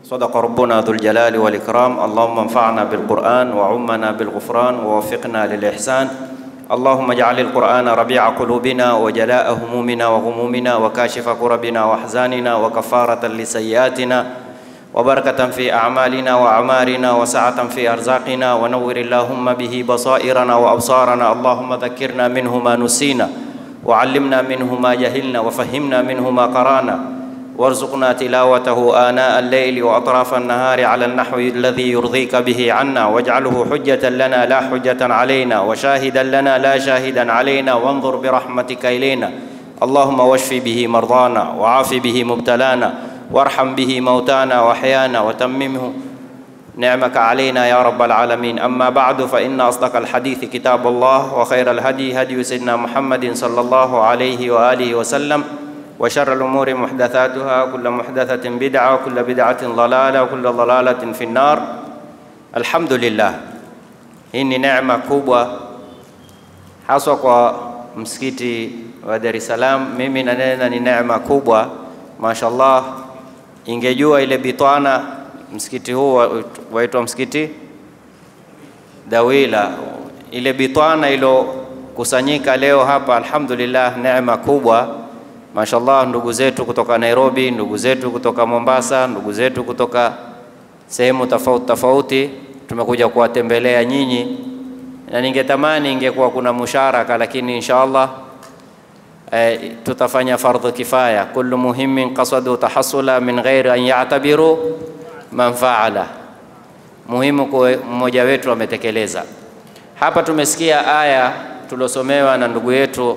صدق ربنا ذو الجلال والإكرام. اللهم انفعنا بالقرآن وعمنا بالغفران ووفقنا للإحسان. اللهم اجعل القرآن ربيع قلوبنا وجلاء همومنا وغمومنا وكاشف كربنا وأحزاننا وكفارة لسيئاتنا وبركة في أعمالنا وأعمارنا وسعة في أرزاقنا، ونور اللهم به بصائرنا وأبصارنا. اللهم ذكرنا منه ما نسينا وعلمنا منه ما جهلنا وفهمنا منه ما قرانا، وارزقنا تلاوته آناء الليل وأطراف النهار على النحو الذي يرضيك به عنا، واجعله حجة لنا لا حجة علينا، وشاهدا لنا لا شاهدا علينا، وانظر برحمتك إلينا. اللهم واشف به مرضانا وعاف به مبتلانا وارحم به موتانا وحيانا، وتممه نعمك علينا يا رب العالمين. أما بعد، فإن أصدق الحديث كتاب الله، وخير الهدي هدي سيدنا محمد صلى الله عليه وآله وسلم، وشر الأمور محدثاتها، كل محدثة بدعة وكل بدعة ضلالة وكل ضلالة في النار. الحمد لله, hii ni neema kubwa haswa kwa msikiti wa Dar es Salaam. Mimi nanena ni neema kubwa, mashallah. Ingejua ile bitwana msikiti huu waitwa msikiti Dawila, ile bitwana ilo kusanyika leo hapa, alhamdulillah, neema kubwa. Mashallah, ndugu zetu kutoka Nairobi, ndugu zetu kutoka Mombasa, ndugu zetu kutoka sehemu tofauti tofauti, tumekuja kuwatembelea nyinyi, na ningetamani ingekuwa kuna musharaka, lakini inshallah tutafanya fardhu kifaya. Kullu muhimmin qasadu tahassula min ghairi an ya'tabiru man fa'ala. Muhimu kwa mmoja wetu ametekeleza. Hapa tumesikia aya tulosomewa na ndugu yetu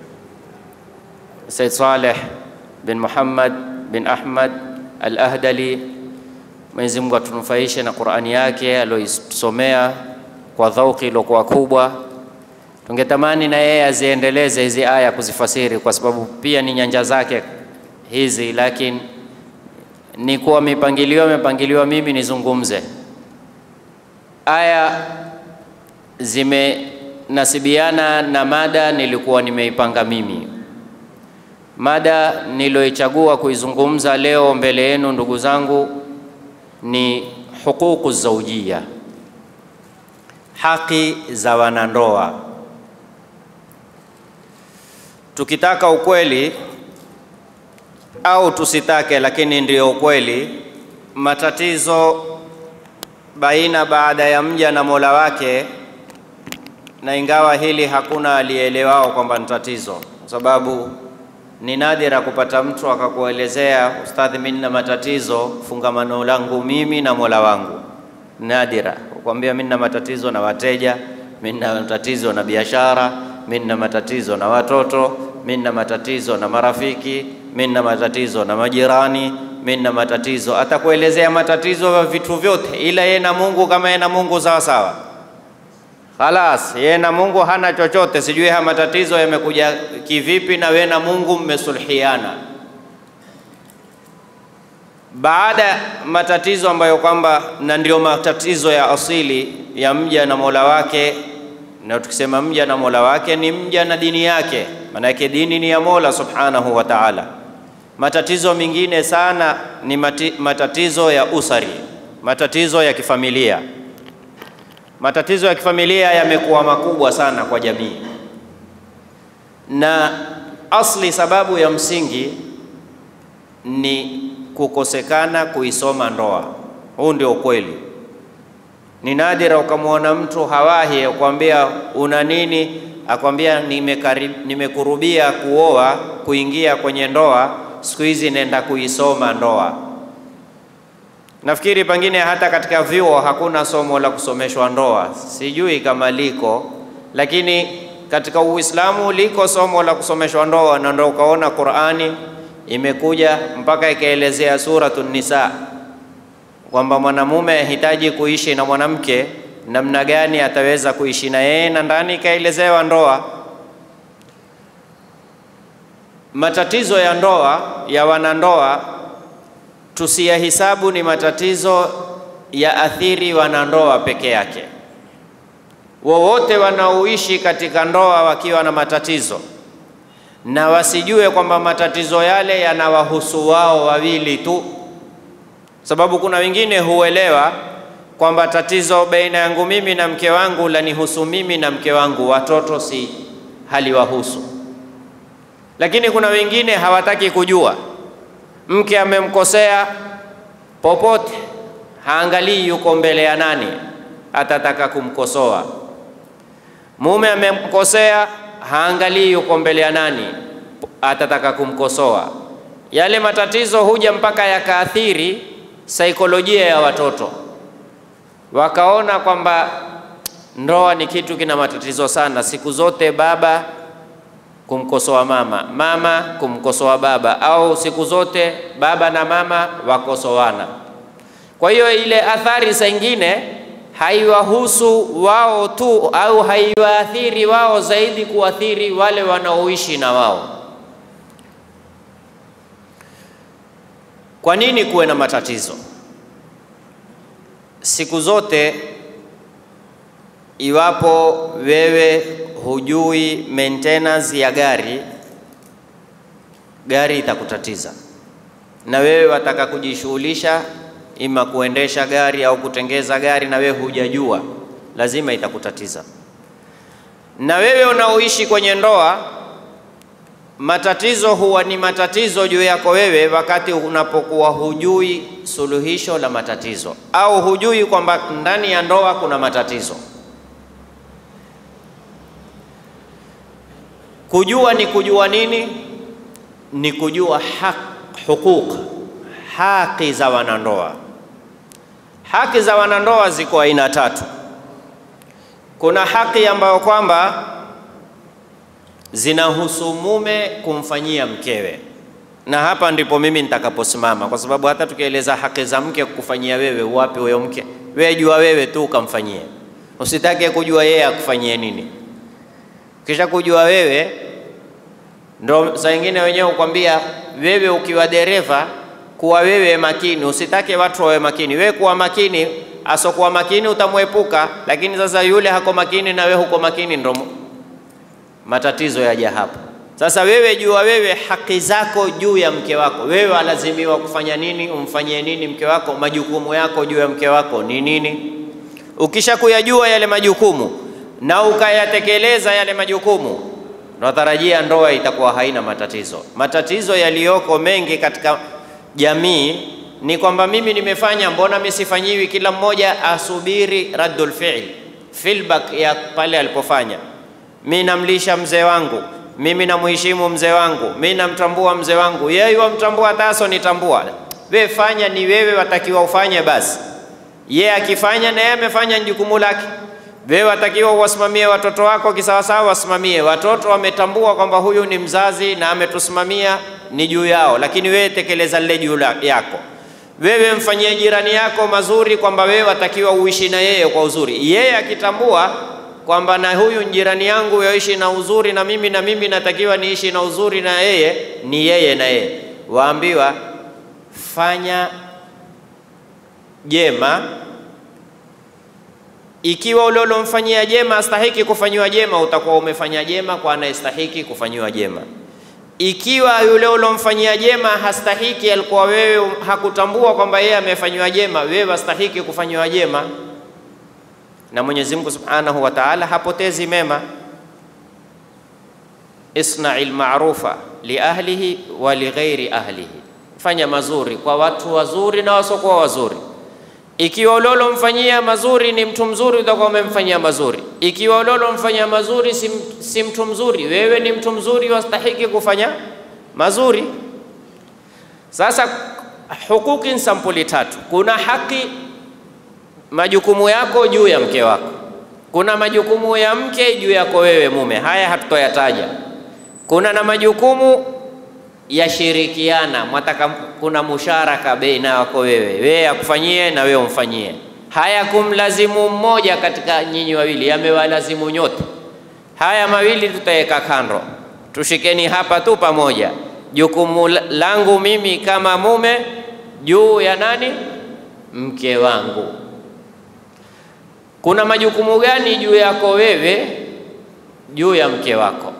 Said Saleh bin Muhammad bin Ahmad al-Ahdali. Mwenyezi Mungu atunufaishe na Qur'ani yake aliyosomea kwa dhauki iliyokuwa kubwa. Tungetamani na yeye aziendeleze hizi aya kuzifasiri, kwa sababu pia ni nyanja zake hizi, lakini ni kuwa mipangiliwa mimi nizungumze. Aya zimenasibiana na mada nilikuwa nimeipanga mimi. Mada niloichagua kuizungumza leo mbele yenu ndugu zangu ni huququ zawjiyya, haki za wanandoa. Tukitaka ukweli au tusitake, lakini ndio ukweli, matatizo baada ya mja na Mola wake, na ingawa hili hakuna alielewao kwamba ni tatizo, kwa sababu ni nadira kupata mtu akakuelezea, ustadhi, mimi nina matatizo, fungamano langu mimi na Mola wangu. Nadira kukwambia mimi nina matatizo na wateja, mimi nina matatizo na biashara, mimi nina matatizo na watoto, mimi nina matatizo na marafiki, mimi nina matatizo na majirani, mimi nina matatizo. Atakuelezea matatizo ya vitu vyote, ila yeye na Mungu kama yeye na Mungu sawa sawa. Khalas, yeye na Mungu hana chochote. Sijui haya matatizo yamekuja kivipi na wewe na Mungu mmesulhiana. Baada matatizo ambayo kwamba na ndio matatizo ya asili ya mja na Mola wake, na tukisema mja na Mola wake ni mja na dini yake, maana yake dini ni ya Mola subhanahu wa ta'ala. Matatizo mengine sana ni matatizo ya usari, matatizo ya kifamilia. Matatizo ya kifamilia yamekuwa makubwa sana kwa jamii, na asli sababu ya msingi ni kukosekana kuisoma ndoa. Huu ndio ukweli. Ni nadira ukamwona mtu hawahi akwambia una nini, akwambia nimekurubia kuoa, kuingia kwenye ndoa, siku hizi nenda kuisoma ndoa. Nafikiri pengine hata katika vyuo hakuna somo la kusomeshwa ndoa, sijui kama liko, lakini katika Uislamu liko somo la kusomeshwa ndoa, na ndio ukaona Qur'ani imekuja mpaka ikaelezea Suratun Nisa kwamba mwanamume hitaji kuishi na mwanamke namna gani ataweza kuishi na yeye, na ndani ikaelezewa ndoa. Matatizo ya ndoa ya wanandoa tusiyahisabu ni matatizo ya athiri wanandoa peke yake. Wowote wanaoishi katika ndoa wakiwa na matatizo, na wasijue kwamba matatizo yale yanawahusu wao wawili tu, Sababu kuna wengine huelewa kwamba tatizo baina yangu mimi na mke wangu lanihusu mimi na mke wangu, watoto si haliwahusu. Lakini kuna wengine hawataki kujua. Mke amemkosea popote, haangalii yuko mbele ya nani, atataka kumkosoa. Mume amemkosea, haangalii yuko mbele ya nani, atataka kumkosoa. Yale matatizo huja mpaka yakaathiri saikolojia ya watoto, wakaona kwamba ndoa ni kitu kina matatizo sana. Siku zote baba kumkosoa mama, mama kumkosoa baba, au siku zote baba na mama wakosoana. Kwa hiyo ile athari saa nyingine haiwahusu wao tu, au haiwaathiri wao zaidi kuathiri wale wanaoishi na wao. Kwa nini kuwe na matatizo? Siku zote iwapo wewe hujui maintenance ya gari itakutatiza, na wewe wataka kujishughulisha ima kuendesha gari au kutengeza gari, na wewe hujajua, lazima itakutatiza. Na wewe unaoishi kwenye ndoa, matatizo huwa ni matatizo juu yako wewe wakati unapokuwa hujui suluhisho la matatizo, au hujui kwamba ndani ya ndoa kuna matatizo. Kujua ni kujua nini? Ni kujua haki za wanandoa. Haki za wanandoa ziko aina tatu. Kuna haki ambayo kwamba zinahusu mume kumfanyia mkewe, na hapa ndipo mimi nitakaposimama, kwa sababu hata tukieleza haki za mke kukufanyia wewe, wapi huyo mke? Wewe jua wewe tu ukamfanyie, usitake kujua yeye akufanyie nini. Kisha kujua wewe, ndo saa nyingine wenyewe ukwambia wewe ukiwa dereva kuwa wewe makini, usitake watu wawe makini. Wewe kuwa makini, asokuwa makini utamwepuka, lakini sasa yule hako makini na wewe huko makini, ndo matatizo yaja hapa. Sasa wewe jua wewe haki zako juu ya mke wako. Wewe alazimiwa kufanya nini, umfanyie nini mke wako, majukumu yako juu ya mke wako ni nini. Ukisha kuyajua yale majukumu na ukayatekeleza yale majukumu, natarajia ndoa itakuwa haina matatizo. Matatizo yaliyoko mengi katika jamii ni kwamba mimi nimefanya, mbona mimi sifanyiwi? Kila mmoja asubiri raddul fi'l, feedback ya pale alipofanya. Mimi namlisha mzee wangu, mimi namheshimu mzee wangu, mimi namtambua mzee wangu, yeye wamtambua taso nitambua. Wewe fanya, ni wewe watakiwa ufanye basi. Yeye akifanya na yeye amefanya jukumu lake. Wewe watakiwa uwasimamie watoto wako kisawasawa, wasimamie. Watoto wametambua kwamba huyu ni mzazi na ametusimamia, ni juu yao, lakini wewe tekeleza lile juu yako. Wewe mfanyie jirani yako mazuri, kwamba wewe watakiwa uishi na yeye kwa uzuri. Yeye akitambua kwamba na huyu jirani yangu yaishi na uzuri na mimi natakiwa niishi na uzuri na yeye, ni yeye na yeye. Waambiwa fanya jema. Ikiwa ule ulomfanyia jema astahiki kufanywa jema, utakuwa umefanya jema kwa anayestahiki kufanywa jema. Ikiwa yule ulomfanyia jema hastahiki, alikuwa wewe hakutambua kwamba yeye amefanywa jema, wewe astahiki kufanywa jema. Na Mwenyezi Mungu Subhanahu wa Ta'ala hapotezi mema. Isna'il ma'rufa li ahlihi wa li ghairi ahlihi, fanya mazuri kwa watu wazuri na wasiokuwa wazuri. Ikiwa ulolo mfanyia mazuri ni mtu mzuri, utakuwa umemfanyia mazuri. Ikiwa ulolo mfanyia mazuri si mtu mzuri, wewe ni mtu mzuri, wastahiki kufanya mazuri. Sasa hukuki ni sampuli tatu. Kuna haki, majukumu yako juu ya mke wako. Kuna majukumu ya mke juu yako wewe mume, haya hatutoyataja. Kuna na majukumu ya shirikiana, mwataka kuna musharaka baina yako wewe akufanyie na wewe umfanyie. Haya kumlazimu mmoja katika nyinyi wawili, yamewalazimu nyote. Haya mawili tutaweka kando, tushikeni hapa tu pamoja. Jukumu langu mimi kama mume juu ya nani? Mke wangu. Kuna majukumu gani juu yako wewe juu ya mke wako?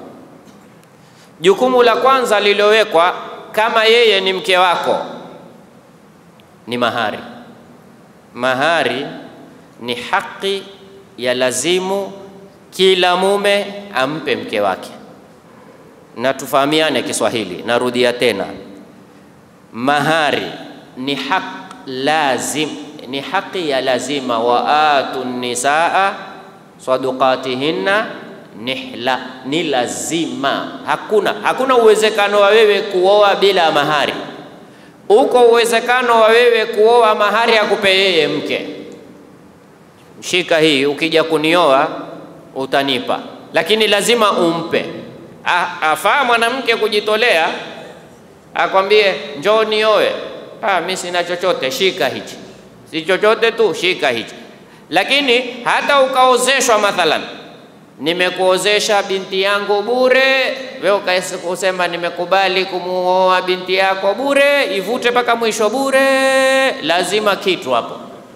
Jukumu la kwanza lilowekwa, kama yeye ni mke wako ni mahari. Mahari ni haki ya lazimu kila mume ampe mke wake. Na tufahamiane Kiswahili, narudia tena. Mahari ni haki lazim, ni haki ya lazima. Wa atun nisaa sadaqatihinna nihla, ni lazima. Hakuna uwezekano wa wewe kuoa bila mahari. Uko uwezekano wa wewe kuoa mahari akupe yeye mke. Shika hii, ukija kunioa utanipa, lakini lazima umpe. Afaa mwanamke kujitolea akwambie njoo nioe, mimi sina chochote, shika hichi. Si chochote tu, shika hichi. Lakini hata ukaozeshwa mathalan, nimekuozesha binti yangu bure, wewe ukasema nimekubali kumuoa binti yako bure, ivute mpaka mwisho bure, lazima kitu hapo.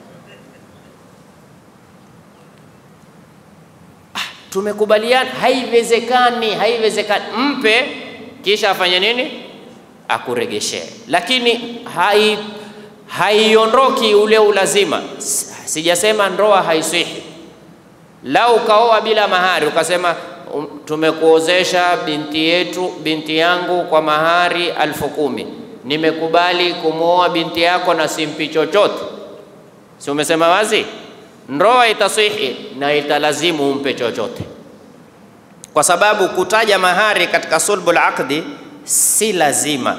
Tumekubaliana, haiwezekani. Mpe kisha afanye nini? Akuregeshe. Lakini haiondoki ule ulazima. Sijasema ndoa haisihi. Lau ukaoa bila mahari ukasema tumekuozesha binti yangu kwa mahari 10,000, nimekubali kumuoa binti yako na simpi chochote, si umesema wazi? Ndoa itasihi na italazimu umpe chochote, kwa sababu kutaja mahari katika sulbul aqdi si lazima.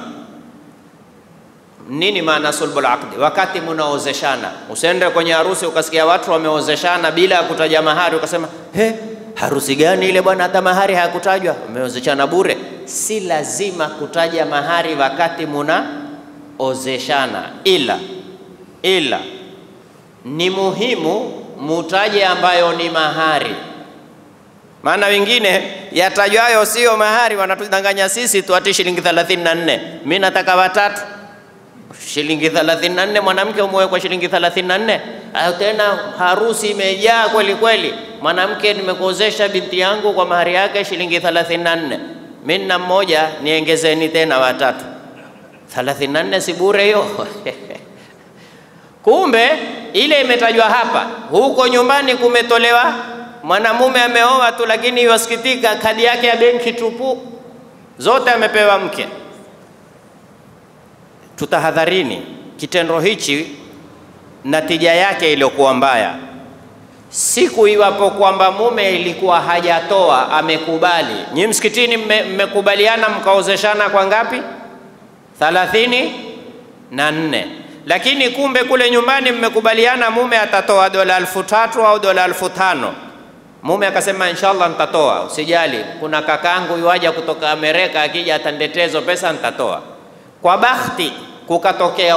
Nini maana sulbul aqdi? Wakati mnaozeshana, usende kwenye harusi ukasikia watu wameozeshana bila kutaja mahari, ukasema harusi gani ile bwana, hata mahari hayakutajwa, umeozeshana bure. Si lazima kutaja mahari wakati mnaozeshana, ila ni muhimu mutaje ambayo ni mahari. Maana wengine yatajwayo sio mahari, wanatudanganya sisi tu ati shilingi 34. Mimi nataka watatu. Shilingi 34, mwanamke umoe kwa shilingi 34? Tena harusi imejaa kweli kweli. Mwanamke nimekuozesha binti yangu kwa mahari yake shilingi 34. Mimi na mmoja, niongezeni tena watatu. 34 si bure hiyo. Kumbe ile imetajwa hapa. Huko nyumbani kumetolewa, mwanamume ameoa tu, lakini yasikitika kadi yake ya benki tupu, zote amepewa mke. Tutahadharini kitendo hichi, natija yake iliyokuwa mbaya. Siku iwapo kwamba mume ilikuwa hajatoa, amekubali. Nyinyi msikitini mmekubaliana mkaozeshana kwa ngapi? 34. Lakini kumbe kule nyumbani mmekubaliana mume atatoa $3,000 au $5,000. Mume akasema inshallah nitatoa, usijali, kuna kakangu yuaja kutoka Amerika, akija atandetezo pesa nitatoa. Kwa bahati kukatokea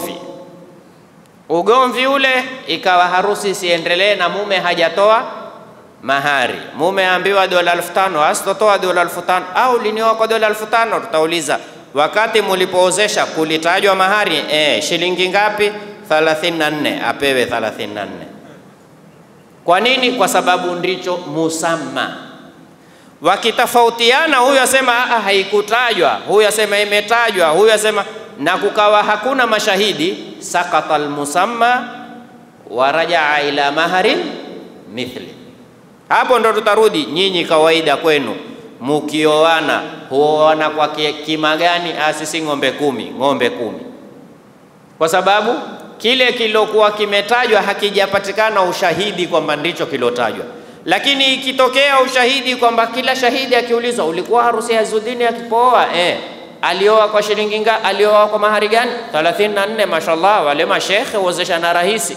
ugomvi ule, ikawa harusi isiendelee na mume hajatoa mahari. Mume aambiwa $5,000, asitotoa $5,000 au linioa kwa $5,000. Tutauliza, wakati mulipoozesha kulitajwa mahari? Shilingi ngapi? 34. Apewe 34. Kwa nini? Kwa sababu ndicho musamma. Wakitofautiana, huyu asema haikutajwa, huyu asema imetajwa, huyu asema, na kukawa hakuna mashahidi, sakata almusamma wa rajaa ila maharin mithli. Hapo ndo tutarudi. Nyinyi kawaida kwenu mukioana huoana kwa kima gani? Sisi ng'ombe 10. Kwa sababu kile kilokuwa kimetajwa hakijapatikana ushahidi kwamba ndicho kilotajwa. Lakini ikitokea ushahidi kwamba kila shahidi akiulizwa, ulikuwa harusi ya Zudini akipooa? Alioa kwa shilingi ngapi? Alioa kwa mahari gani? 34. Mashallah, wale mashekhe huozeshana rahisi.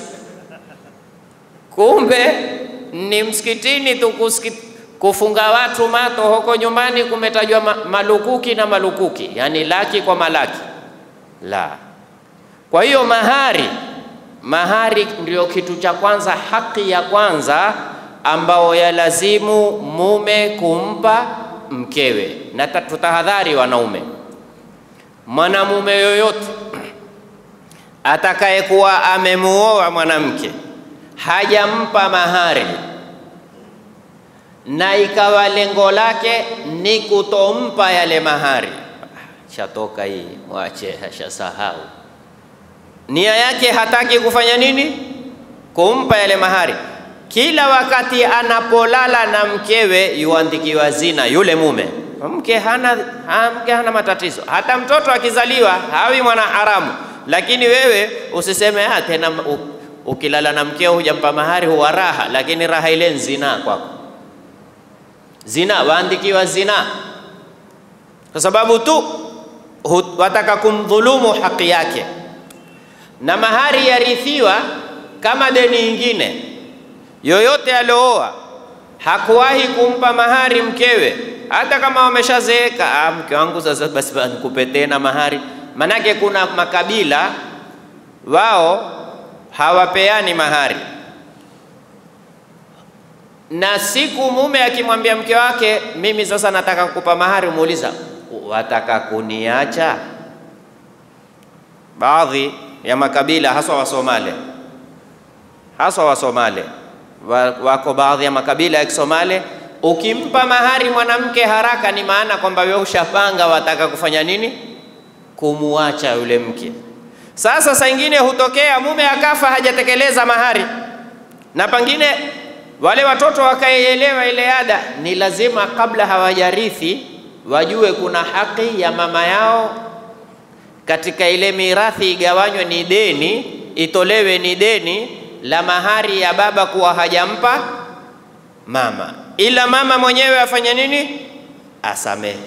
Kumbe ni msikitini tu kufunga watu mato, huko nyumbani kumetajwa malukuki na malukuki, yani laki kwa malaki. La. Kwa hiyo mahari ndio kitu cha kwanza, haki ya kwanza ambao yalazimu mume kumpa mkewe. Na tutahadhari wanaume, mwanamume yoyote atakayekuwa amemuoa mwanamke hajampa mahari na ikawa lengo lake ni kutompa yale mahari, shatoka hii, mwache, hashasahau. nia yake hataki kufanya nini? Kumpa yale mahari. Kila wakati anapolala na mkewe yuandikiwa zina yule mume. Mke hana matatizo. Hata mtoto akizaliwa hawi mwana haramu. Lakini wewe usiseme tena ukilala na mkeo hujampa mahari huwa raha, lakini raha ile zina kwako. Zina, waandikiwa zina. Kwa sababu tu wataka kumdhulumu haki yake. Na mahari yarithiwa kama deni nyingine. Yoyote alooa hakuwahi kumpa mahari mkewe, hata kama wameshazeeka, mke wangu sasa basi nikupe tena mahari. Manake kuna makabila wao hawapeani mahari. Na siku mume akimwambia mke wake, mimi sasa nataka kukupa mahari, umuuliza, wataka kuniacha? Baadhi ya makabila haswa wa Somali, wako baadhi ya makabila ya Kisomali, ukimpa mahari mwanamke haraka ni maana kwamba wewe ushapanga wataka kufanya nini? Kumuacha yule mke. Sasa saa nyingine hutokea mume akafa hajatekeleza mahari, na pengine wale watoto wakaelewa ile ada, ni lazima kabla hawajarithi wajue kuna haki ya mama yao katika ile mirathi, igawanywe ni deni, itolewe ni deni la mahari ya baba kuwa hajampa mama, ila mama mwenyewe afanye nini? Asamehe.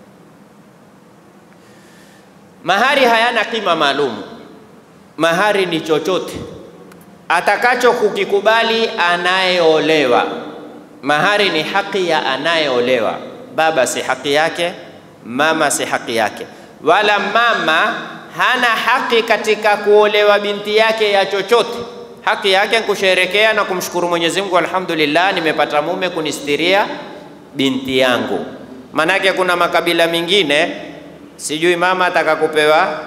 Mahari hayana kima maalumu. Mahari ni chochote atakacho kukikubali anayeolewa. Mahari ni haki ya anayeolewa. Baba si haki yake, mama si haki yake. Wala mama hana haki katika kuolewa binti yake ya chochote. Haki yake kusherekea na kumshukuru Mwenyezi Mungu, alhamdulillah nimepata mume kunistiria binti yangu. Manake kuna makabila mengine, sijui mama atakakupewa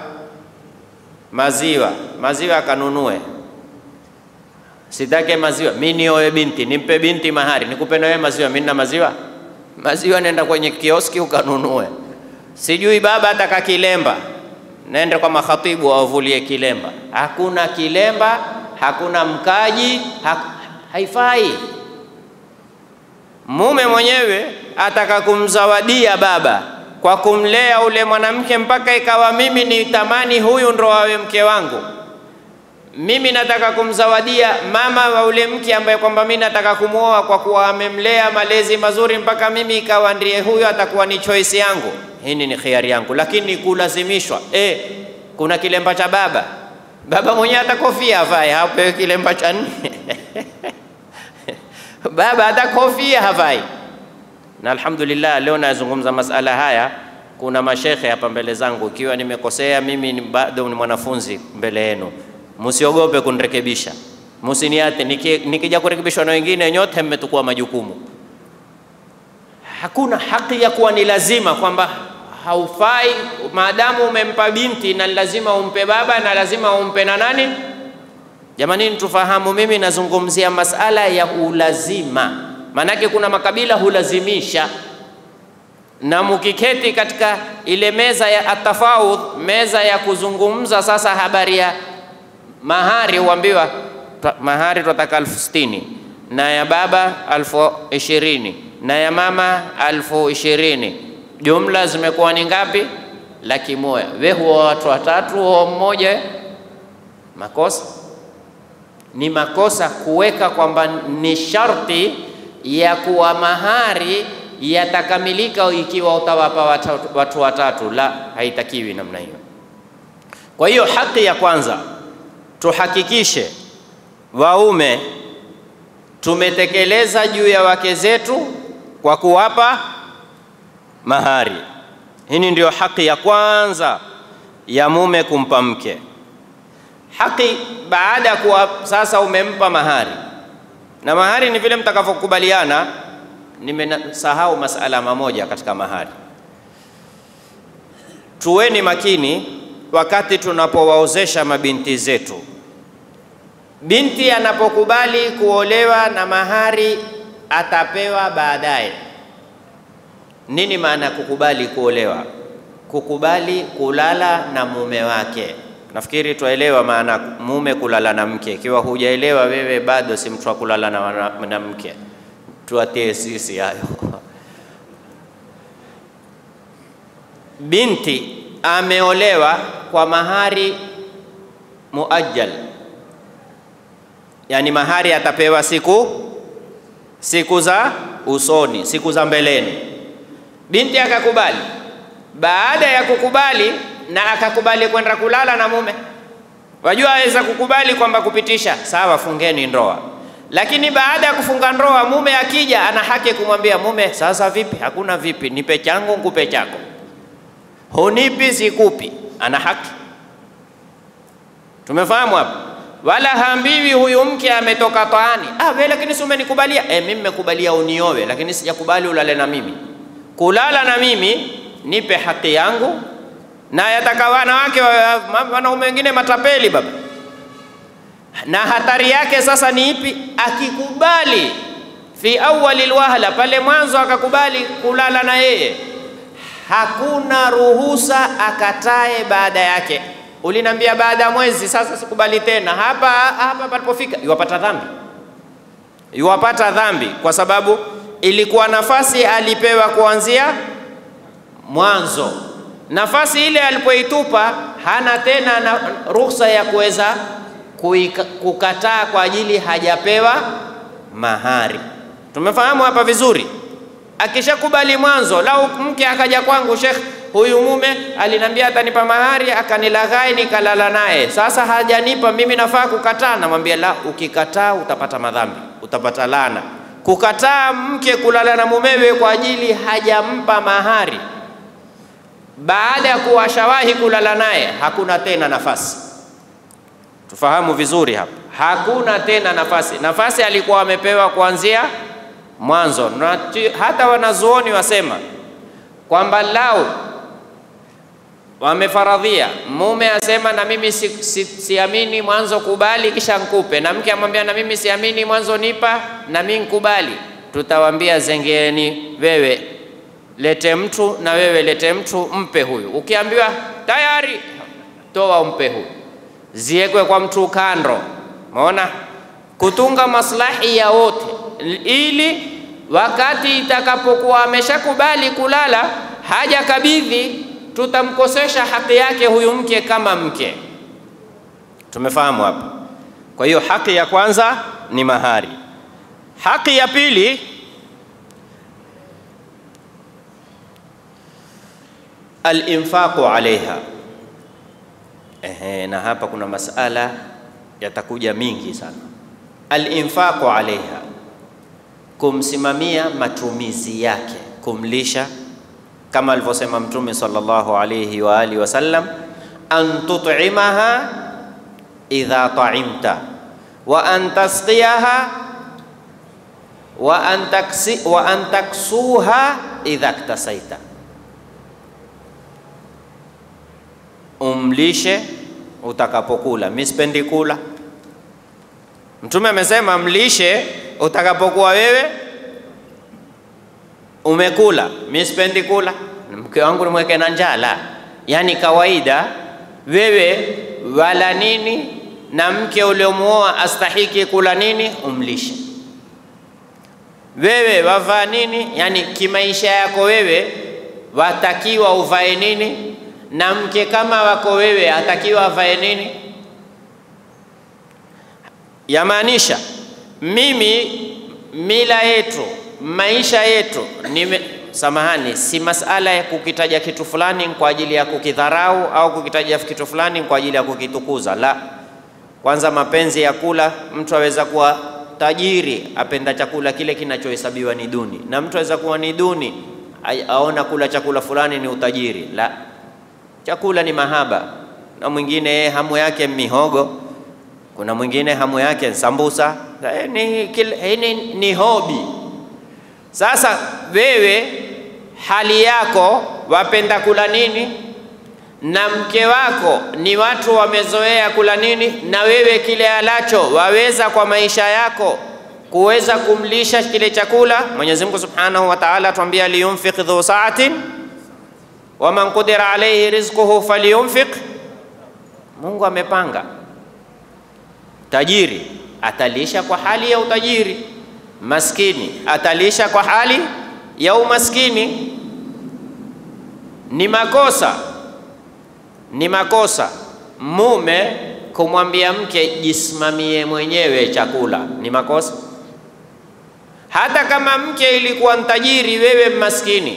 maziwa akanunue. Sitake maziwa, mimi nioe binti, nimpe binti mahari, nikupe na wewe maziwa, mimi na maziwa nenda kwenye kioski ukanunue. Sijui baba ataka kilemba, nenda kwa makhatibu wavulie kilemba. Hakuna kilemba, hakuna mkaji, haifai. Mume mwenyewe ataka kumzawadia baba kwa kumlea ule mwanamke mpaka ikawa mimi ni tamani huyu ndo awe mke wangu. Mimi nataka kumzawadia mama wa ule mke ambaye kwamba mimi nataka kumuoa kwa kuwa amemlea malezi mazuri mpaka mimi ikawa ndiye huyo atakuwa ni choice yangu. Hii ni khiari yangu, lakini kulazimishwa. Kuna kilemba cha baba mwenyewe atakofia avae, hapewi kilemba cha nne. Baba atakofia havai. Na alhamdulillah leo nazungumza masala haya, kuna mashekhe hapa mbele zangu, ikiwa nimekosea mimi bado ni mwanafunzi mbele yenu, msiogope kunirekebisha, msiniate nikija kurekebishwa na wengine, nyote mmetukua majukumu. Hakuna haki ya kuwa ni lazima kwamba haufai, maadamu umempa binti na lazima umpe baba na lazima umpe na nani. Jamani, tufahamu, mimi nazungumzia masala ya ulazima. Manake kuna makabila hulazimisha, na mukiketi katika ile meza ya atafawudh, meza ya kuzungumza sasa habari ya mahari, huambiwa mahari tunataka 60,000 na ya baba 20,000 na ya mama 20,000, jumla zimekuwa ni ngapi? 100,000. Wewe huwa watu watatu au mmoja. Makosa ni makosa kuweka kwamba ni sharti ya kuwa mahari yatakamilika ikiwa utawapa watu watatu. La, haitakiwi namna hiyo. Kwa hiyo haki ya kwanza tuhakikishe waume tumetekeleza juu ya wake zetu kwa kuwapa mahari. Hii ndio haki ya kwanza ya mume kumpa mke. Haki baada ya kuwa sasa umempa mahari, na mahari ni vile mtakavyokubaliana. Nimesahau masala mamoja katika mahari. Tuweni makini wakati tunapowaozesha mabinti zetu. Binti anapokubali kuolewa na mahari atapewa baadaye. Nini maana kukubali kuolewa? Kukubali kulala na mume wake. Nafikiri tuelewa maana mume kulala na mke. Ikiwa hujaelewa wewe bado si mtu wa kulala na mke. Tuatie sisi hayo. Binti ameolewa kwa mahari muajjal, yani mahari atapewa siku za usoni, siku za mbeleni. Binti akakubali. Baada ya kukubali na akakubali kwenda kulala na mume, wajua aweza kukubali kwamba kupitisha sawa, fungeni ndoa. Lakini baada ya kufunga ndoa, mume akija ana haki kumwambia mume, sasa vipi? Hakuna vipi, nipe changu nikupe chako, hunipi sikupi. Ana haki. Tumefahamu hapa? Wala haambiwi huyu mke ametoka taani, wewe lakini si umenikubalia. Mimi nimekubalia uniowe, lakini sijakubali ulale na mimi. Kulala na mimi nipe haki yangu. Na yataka wanawake wanaume wengine matapeli baba. Na hatari yake sasa ni ipi? Akikubali fi awwalil wahla, pale mwanzo akakubali kulala na yeye, hakuna ruhusa akatae baada yake. Ulinambia baada ya mwezi, sasa sikubali tena. Hapa palipofika yuwapata dhambi kwa sababu ilikuwa nafasi alipewa kuanzia mwanzo. Nafasi ile alipoitupa hana tena na ruhusa ya kuweza kukataa kwa ajili hajapewa mahari. Tumefahamu hapa vizuri? Akishakubali mwanzo, lau mke akaja kwangu, Sheikh, huyu mume alinambia atanipa mahari, akanilaghai nikalala naye, sasa hajanipa, mimi nafaa kukataa? Namwambia la, ukikataa utapata madhambi, utapata laana. Kukataa mke kulala na mumewe kwa ajili hajampa mahari, baada ya kuwashawahi kulala naye, hakuna tena nafasi. Tufahamu vizuri hapa, hakuna tena nafasi. Nafasi alikuwa amepewa kuanzia mwanzo. Na hata wanazuoni wasema kwamba lau wamefaradhia, mume asema na mimi siamini mwanzo, kubali kisha nkupe, na mke amwambia na mimi siamini mwanzo, nipa na mimi nkubali, tutawaambia zengeeni, wewe lete mtu na wewe lete mtu, mpe huyu. Ukiambiwa tayari, toa umpe huyu, ziekwe kwa mtu kando. Umeona? Kutunga maslahi ya wote, ili wakati itakapokuwa ameshakubali kulala haja kabidhi, tutamkosesha haki yake huyu mke kama mke. Tumefahamu hapa? Kwa hiyo haki ya kwanza ni mahari. Haki ya pili, al-infaqu alaiha. Na hapa kuna masala yatakuja mingi sana. Al-infaqu alaiha, kumsimamia matumizi yake, kumlisha, kama alivyosema Mtume sallallahu alayhi wa alihi wasallam, an tut'imaha idha ta'imta wa an tasqiyaha wa an taksuha idha iktasaita. Umlishe utakapokula. Mimi sipendi kula. Mtume amesema mlishe utakapokuwa wewe umekula. Mimi sipendi kula, mke wangu nimweke na njaa. Yani kawaida wewe wala nini na mke uliomuoa astahiki kula nini, umlishe. Wewe wavaa nini, yani kimaisha yako wewe watakiwa uvae nini, na mke kama wako wewe atakiwa avae nini. Yamaanisha mimi mila yetu, maisha yetu, samahani, si masala ya kukitaja kitu fulani kwa ajili ya kukidharau au kukitaja kitu fulani kwa ajili ya kukitukuza. La, kwanza mapenzi ya kula, mtu aweza kuwa tajiri apenda chakula kile kinachohesabiwa ni duni, na mtu aweza kuwa ni duni aona kula chakula fulani ni utajiri. La, chakula ni mahaba. Na mwingine hamu yake mihogo, kuna mwingine hamu yake sambusa. Ni hobi. Sasa wewe hali yako wapenda kula nini, na mke wako ni watu wamezoea kula nini, na wewe kile alacho waweza kwa maisha yako kuweza kumlisha kile chakula. Mwenyezi Mungu Subhanahu wa Ta'ala atuambia liyunfiq dhu sa'atin wa man qudira alayhi rizquhu falyunfiq Mungu amepanga. Tajiri atalisha kwa hali ya utajiri, maskini atalisha kwa hali ya umaskini. Ni makosa mume kumwambia mke jisimamie mwenyewe chakula, ni makosa. Hata kama mke ilikuwa mtajiri, wewe maskini,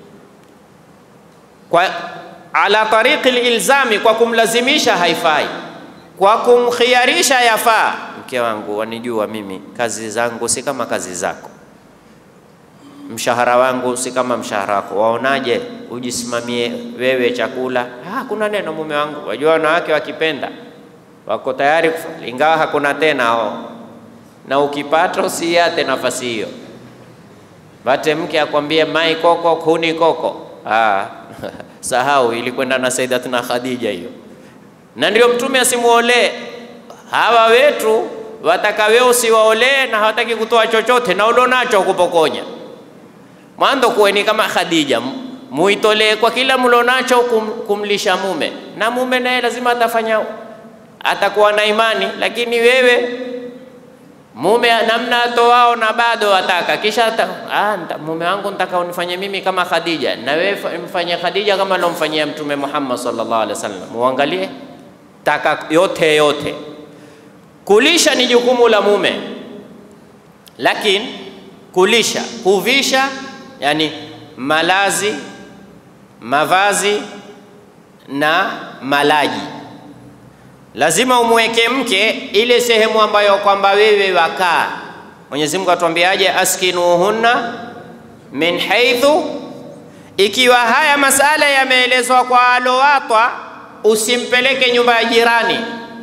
kwa ala tariqi ilzami, kwa kumlazimisha haifai, kwa kumkhiarisha yafaa. Mke wangu, wanijua mimi kazi zangu si kama kazi zako, mshahara wangu si kama mshahara wako, waonaje ujisimamie wewe chakula? Hakuna neno mume wangu. Wajua wanawake wakipenda wako tayari kufanya, ingawa hakuna tena hao, na ukipata usiate nafasi hiyo. Bate mke akwambie mai koko kuni koko, sahau, ilikwenda na Sayyidatuna Khadija hiyo. Na ndio Mtume asimuolee hawa wetu, wataka wewe usiwaolee na hawataki kutoa chochote, na ulionacho kupokonya. Mwanzo kuweni kama Khadija, muitolee kwa kila mlionacho kumlisha mume, na mume naye lazima atafanya, atakuwa na imani. Lakini wewe mume namna atoao na bado wataka, kisha mume wangu nataka unifanye mimi kama Khadija, na wewe mfanye Khadija kama alomfanyia Mtume Muhammad sallallahu alaihi wasallam. Muangalie taka yote. Kulisha ni jukumu la mume, lakini kulisha, kuvisha, yani malazi, mavazi na malaji, lazima umweke mke ile sehemu ambayo kwamba wewe wakaa. Mwenyezi Mungu atuambiaje? Askinuhunna min haythu. Ikiwa haya masala yameelezwa kwa alowatwa, usimpeleke nyumba ya jirani.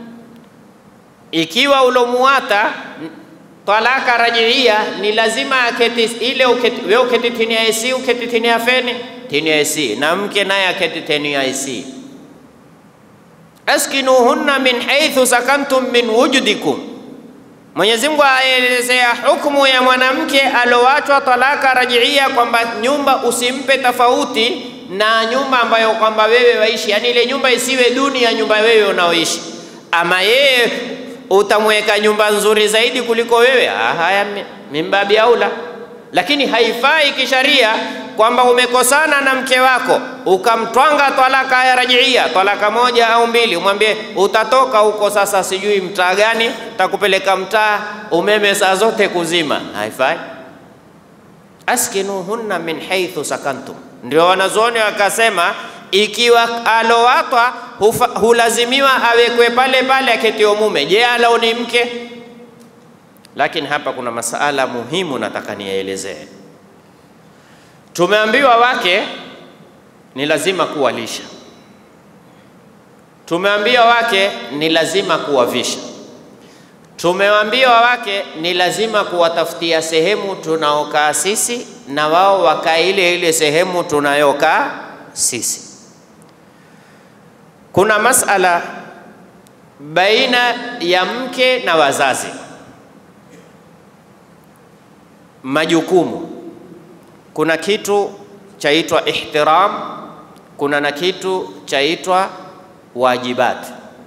Ikiwa ulomuata talaka rajia, ni lazima aketi ile, wewe uketi tini ya AC, uketi tini ya feni, tini ya AC, na mke naye aketi tini ya AC. Askinuhunna min haythu sakantum min wujudikum. Mwenyezi Mungu aelezea hukumu ya mwanamke alowachwa talaka rajia, kwamba nyumba usimpe tofauti na nyumba ambayo kwamba wewe waishi, yani ile nyumba isiwe duni ya nyumba wewe unaoishi. Ama yeye utamweka nyumba nzuri zaidi kuliko wewe, haya mimbabi aula. Lakini haifai kisharia kwamba umekosana na mke wako ukamtwanga talaka ya rajia, talaka moja au mbili, umwambie utatoka huko sasa sijui mtaa gani, takupeleka mtaa umeme saa zote kuzima. Haifai. Askinuhunna min haythu sakantum. Ndio wanazuoni wakasema ikiwa alowatwa hulazimiwa awekwe pale pale aketio mume. Je, alao ni mke? Lakini hapa kuna masala muhimu nataka nielezee. Tumeambiwa wake ni lazima kuwalisha, tumeambiwa wake ni lazima kuwavisha, tumeambiwa wake ni lazima kuwatafutia sehemu tunaokaa sisi na wao wakaa ile sehemu tunayokaa sisi. Kuna masala baina ya mke na wazazi, majukumu. Kuna kitu chaitwa ihtiram, kuna na kitu chaitwa wajibat.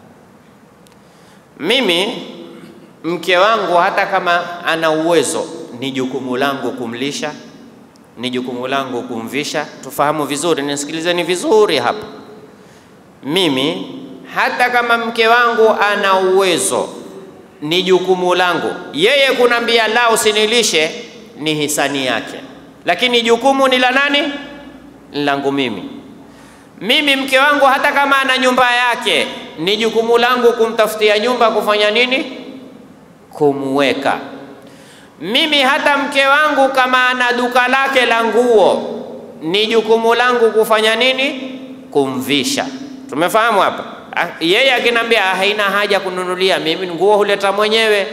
Mimi mke wangu hata kama ana uwezo, ni jukumu langu kumlisha, ni jukumu langu kumvisha. Tufahamu vizuri, nisikilizeni vizuri hapa. Mimi hata kama mke wangu ana uwezo, ni jukumu langu. Yeye kunambia la usinilishe ni hisani yake, lakini jukumu ni la nani? Langu mimi. Mimi mke wangu hata kama ana nyumba yake, ni jukumu langu kumtafutia nyumba, kufanya nini? Kumweka. Mimi hata mke wangu kama ana duka lake la nguo, ni jukumu langu kufanya nini? Kumvisha. Tumefahamu hapa? Yeye akinambia haina haja kununulia, mimi nguo huleta mwenyewe.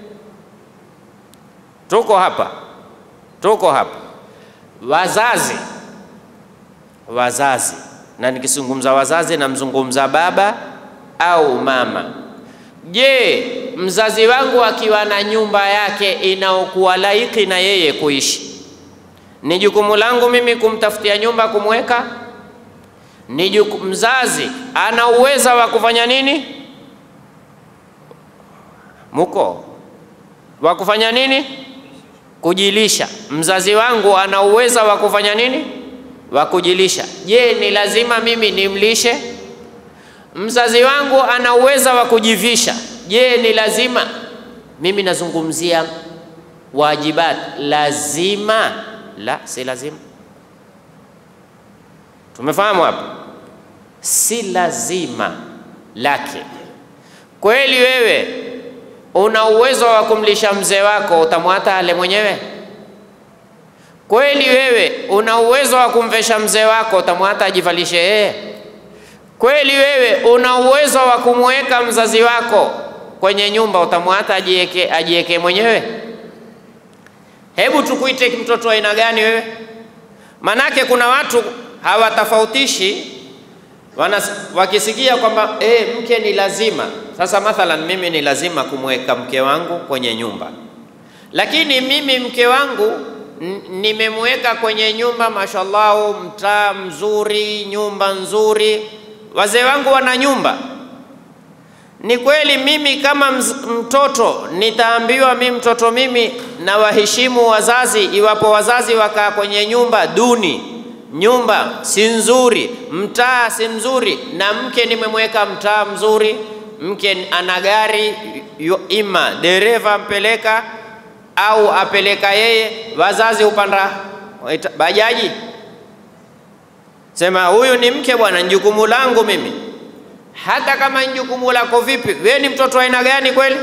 Tuko hapa. Wazazi, na nikizungumza wazazi na mzungumza baba au mama. Je, mzazi wangu akiwa na nyumba yake inaokuwa laiki na yeye kuishi, ni jukumu langu mimi kumtafutia nyumba, kumweka? Ni mzazi ana uwezo wa kufanya nini? muko wa kufanya nini? Kujilisha. Mzazi wangu ana uwezo wa kufanya nini? Wa kujilisha. Je, ni lazima mimi nimlishe? Mzazi wangu ana uwezo wa kujivisha. Je, ni lazima? Mimi nazungumzia wajibat. Lazima? La, si lazima. Tumefahamu hapo? Si lazima lake. Kweli wewe una uwezo wa kumlisha mzee wako, utamwata ale mwenyewe? Kweli wewe una uwezo wa kumvesha mzee wako, utamwata ajivalishe yeye? Kweli wewe una uwezo wa kumweka mzazi wako kwenye nyumba, utamwata ajieke mwenyewe? Hebu tukuite mtoto aina gani wewe? Manake kuna watu hawatofautishi, wakisikia kwamba mke ni lazima. Sasa mathalan mimi ni lazima kumweka mke wangu kwenye nyumba, lakini mimi mke wangu nimemweka kwenye nyumba, mashallah, mtaa mzuri, nyumba nzuri, wazee wangu wana nyumba. Ni kweli mimi kama mtoto nitaambiwa mtoto mimi na waheshimu wazazi iwapo wazazi wakaa kwenye nyumba duni, nyumba si nzuri, mtaa si mzuri, na mke nimemweka mtaa mzuri, mke ana gari, ima dereva mpeleka au apeleka yeye, wazazi upanda bajaji, sema huyu ni mke bwana, jukumu langu mimi. Hata kama jukumu lako vipi, wewe ni mtoto aina gani kweli?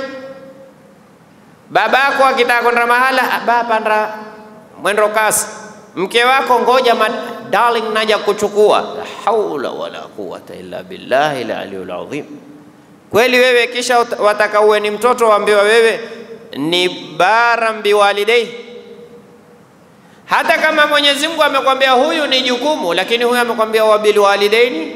Babako akitaka kwenda mahala, baba panda mwendo kasi, mke wako ngoja darling naja kuchukua. La haula wala quwwata illa billahi al-aliyyil azim. Kweli wewe kisha wataka uwe ni mtoto waambiwa wewe ni baram biwalidei? Hata kama Mwenyezi Mungu amekwambia huyu ni jukumu, lakini huyu amekwambia wabil walidaini,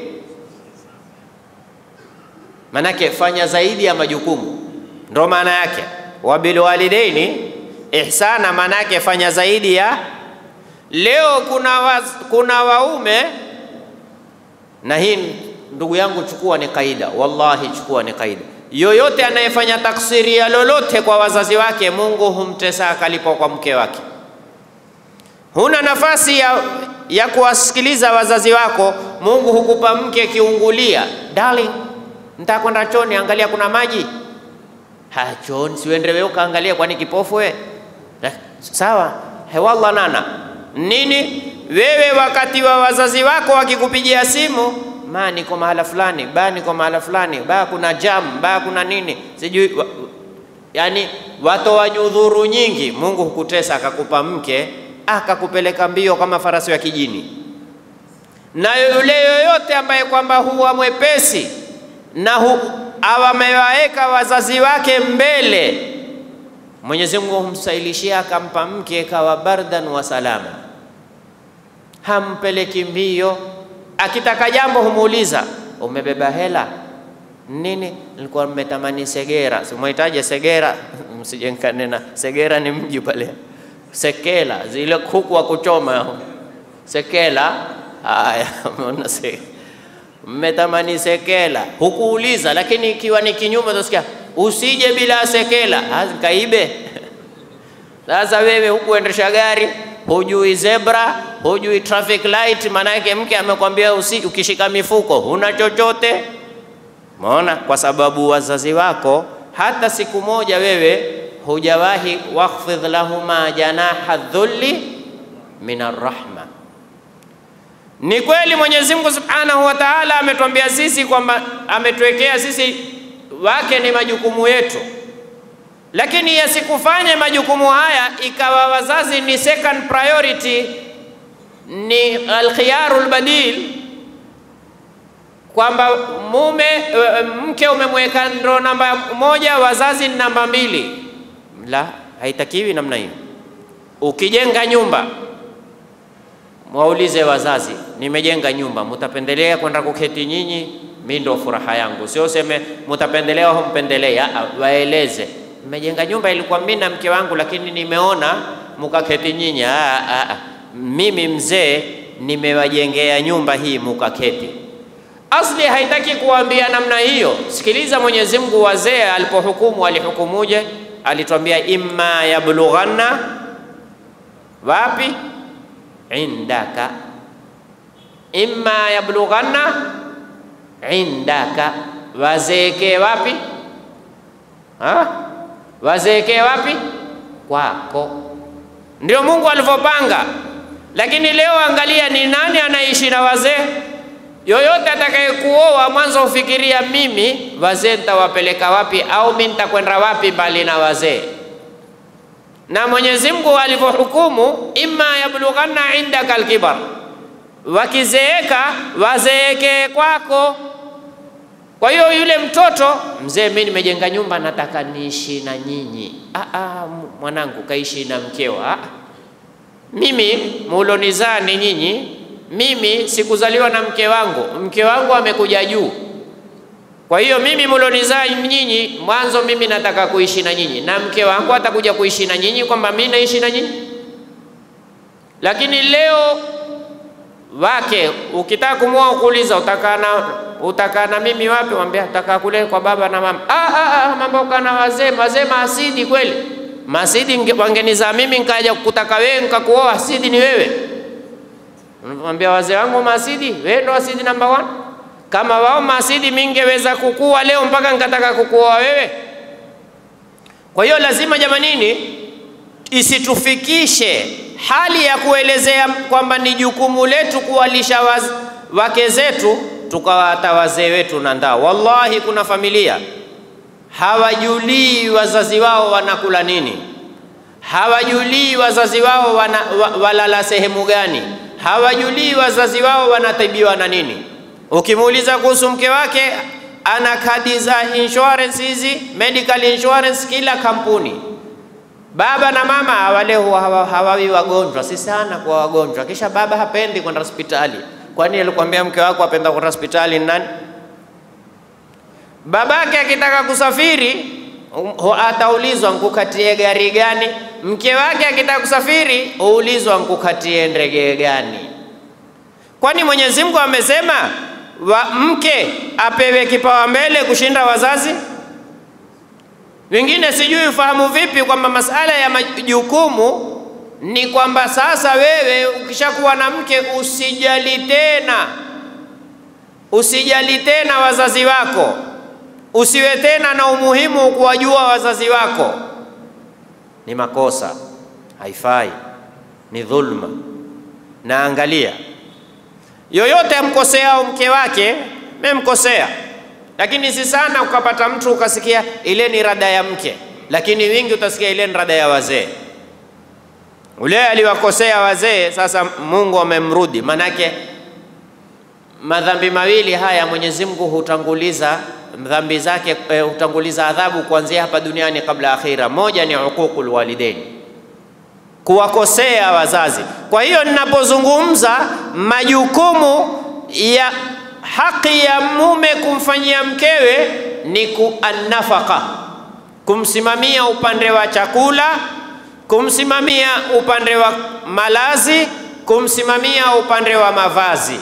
manake fanya zaidi ya majukumu. Ndio maana yake wabil walidaini ihsana, manake fanya zaidi ya. Leo kuna waume, na hii ndugu yangu chukua ni kaida, wallahi chukua ni kaida, yoyote anayefanya taksiri ya lolote kwa wazazi wake, Mungu humtesa akalipo kwa mke wake. Huna nafasi ya kuwasikiliza wazazi wako, Mungu hukupa mke kiungulia, darling nitaka kwenda chooni, angalia kuna maji. Chooni siwende wewe ukaangalia, kwani kipofu wewe? Sawa, wallah nana nini wewe, wakati wa wazazi wako wakikupigia simu, ma niko mahala fulani, ba niko mahala fulani, ba kuna jam, ba kuna nini sijui, yani watoa nyudhuru nyingi, Mungu hukutesa akakupa mke akakupeleka mbio kama farasi wa kijini. Na yule yoyote ambaye kwamba huwa mwepesi na awamewaweka wazazi wake mbele, Mwenyezi Mungu humsailishia akampa mke kawa bardan wa salama, hampeleki mbio. Akitaka jambo humuuliza, umebeba hela nini? Nilikuwa nimetamani segera. Simwitaje segera? Msijenkane na segera, ni mji pale Sekela, zile kuku wa kuchoma Sekela. Haya, umeona mmetamani sekela, hukuuliza. Lakini ikiwa ni kinyume utasikia usije bila sekela, kaibe. Sasa wewe hukuendesha gari, hujui zebra, hujui traffic light, maana yake mke amekwambia ukishika mifuko huna chochote. Umeona? Kwa sababu wazazi wako hata siku moja wewe hujawahi wakhfidh lahuma janaha dhulli minar rahma. Ni kweli Mwenyezi Mungu Subhanahu wa Ta'ala ametuambia sisi kwamba ametuwekea sisi wake ni majukumu yetu, lakini yasikufanye majukumu haya ikawa wazazi ni second priority, ni al-khiyarul badil, kwamba mke umemweka ndo namba moja, wazazi ni namba mbili. La, haitakiwi namna hiyo. Ukijenga nyumba, mwaulize wazazi, nimejenga nyumba, mutapendelea kwenda kuketi nyinyi? Mimi ndo furaha yangu. Sio seme mutapendelea au mpendelea, waeleze nimejenga nyumba ilikuwa mimi na mke wangu, lakini nimeona mukaketi nyinyi. Mimi mzee nimewajengea nyumba hii mukaketi. Asli haitaki kuambia namna hiyo. Sikiliza Mwenyezi Mungu wazee alipohukumu alihukumuje? Alituambia imma yablughanna wapi? Indaka. Imma yablughanna indaka. Wazeeke wapi? Wazeeke wapi? Kwako. Ndio Mungu alivyopanga. Lakini leo angalia, ni nani anaishi na wazee? Yoyote atakayekuoa mwanzo ufikiria mimi wazee nitawapeleka wapi, au mimi nitakwenda wapi mbali na wazee. Na Mwenyezi Mungu alivyohukumu imma yablughanna indaka alkibar, wakizeeka wazeeke kwako. Kwa hiyo yule mtoto, mzee mimi nimejenga nyumba nataka niishi na nyinyi. Mwanangu kaishi na mkeo. Mimi mulonizaa ni nyinyi, mimi sikuzaliwa na mke wangu amekuja juu. Kwa hiyo mimi mulonizaa nyinyi, mwanzo mimi nataka kuishi na nyinyi, na mke wangu atakuja kuishi na nyinyi, kwamba mimi naishi na nyinyi. Lakini leo wake ukitaka kumwoa kuuliza utakaa na mimi wapi? Mwambie nataka kule kwa baba na mama. Mambo kana wazee maasidi kweli. Maasidi wangenizaa mimi nikaja kukutaka wewe nikakuoa, asidi ni wewe. Mwambie wazee wangu maasidi, wewe ndo asidi number 1. Kama wao maasidi mimi ningeweza kukua leo mpaka nikataka kukuoa wewe. Kwa hiyo lazima jamanini isitufikishe hali ya kuelezea kwamba ni jukumu letu kuwalisha wake zetu tukawata wazee wetu na ndaa. Wallahi kuna familia hawajulii wazazi wao wanakula nini, hawajulii wazazi wao walala sehemu gani, hawajulii wazazi wao wanatibiwa na nini. Ukimuuliza kuhusu mke wake, ana kadi za insurance hizi, medical insurance kila kampuni. Baba na mama wale hawawi wagonjwa, si sana kwa wagonjwa. Kisha baba hapendi kwenda hospitali. Kwani alikwambia mke wako apenda kwenda hospitali nani? Babake akitaka kusafiri ataulizwa nkukatie gari gani. Mke wake akitaka kusafiri huulizwa nkukatie ndege gani. Kwani Mwenyezi Mungu amesema mke apewe kipawa mbele kushinda wazazi? Wengine sijui ufahamu vipi kwamba masala ya majukumu ni kwamba sasa wewe ukishakuwa na mke usijali tena wazazi wako, usiwe tena na umuhimu kuwajua wazazi wako. Ni makosa, haifai, ni dhulma. Na angalia, yoyote amkoseao mke wake memkosea, lakini si sana ukapata mtu ukasikia ile ni rada ya mke, lakini wingi utasikia ile ni rada ya wazee. Ule aliwakosea wazee, sasa Mungu amemrudi. Manake madhambi mawili haya Mwenyezi Mungu hutanguliza dhambi zake, hutanguliza adhabu kuanzia hapa duniani kabla akhira. Moja ni uququl walidain, kuwakosea wazazi. Kwa hiyo ninapozungumza majukumu ya haki ya mume kumfanyia mkewe ni kuannafaka, kumsimamia upande wa chakula, kumsimamia upande wa malazi, kumsimamia upande wa mavazi.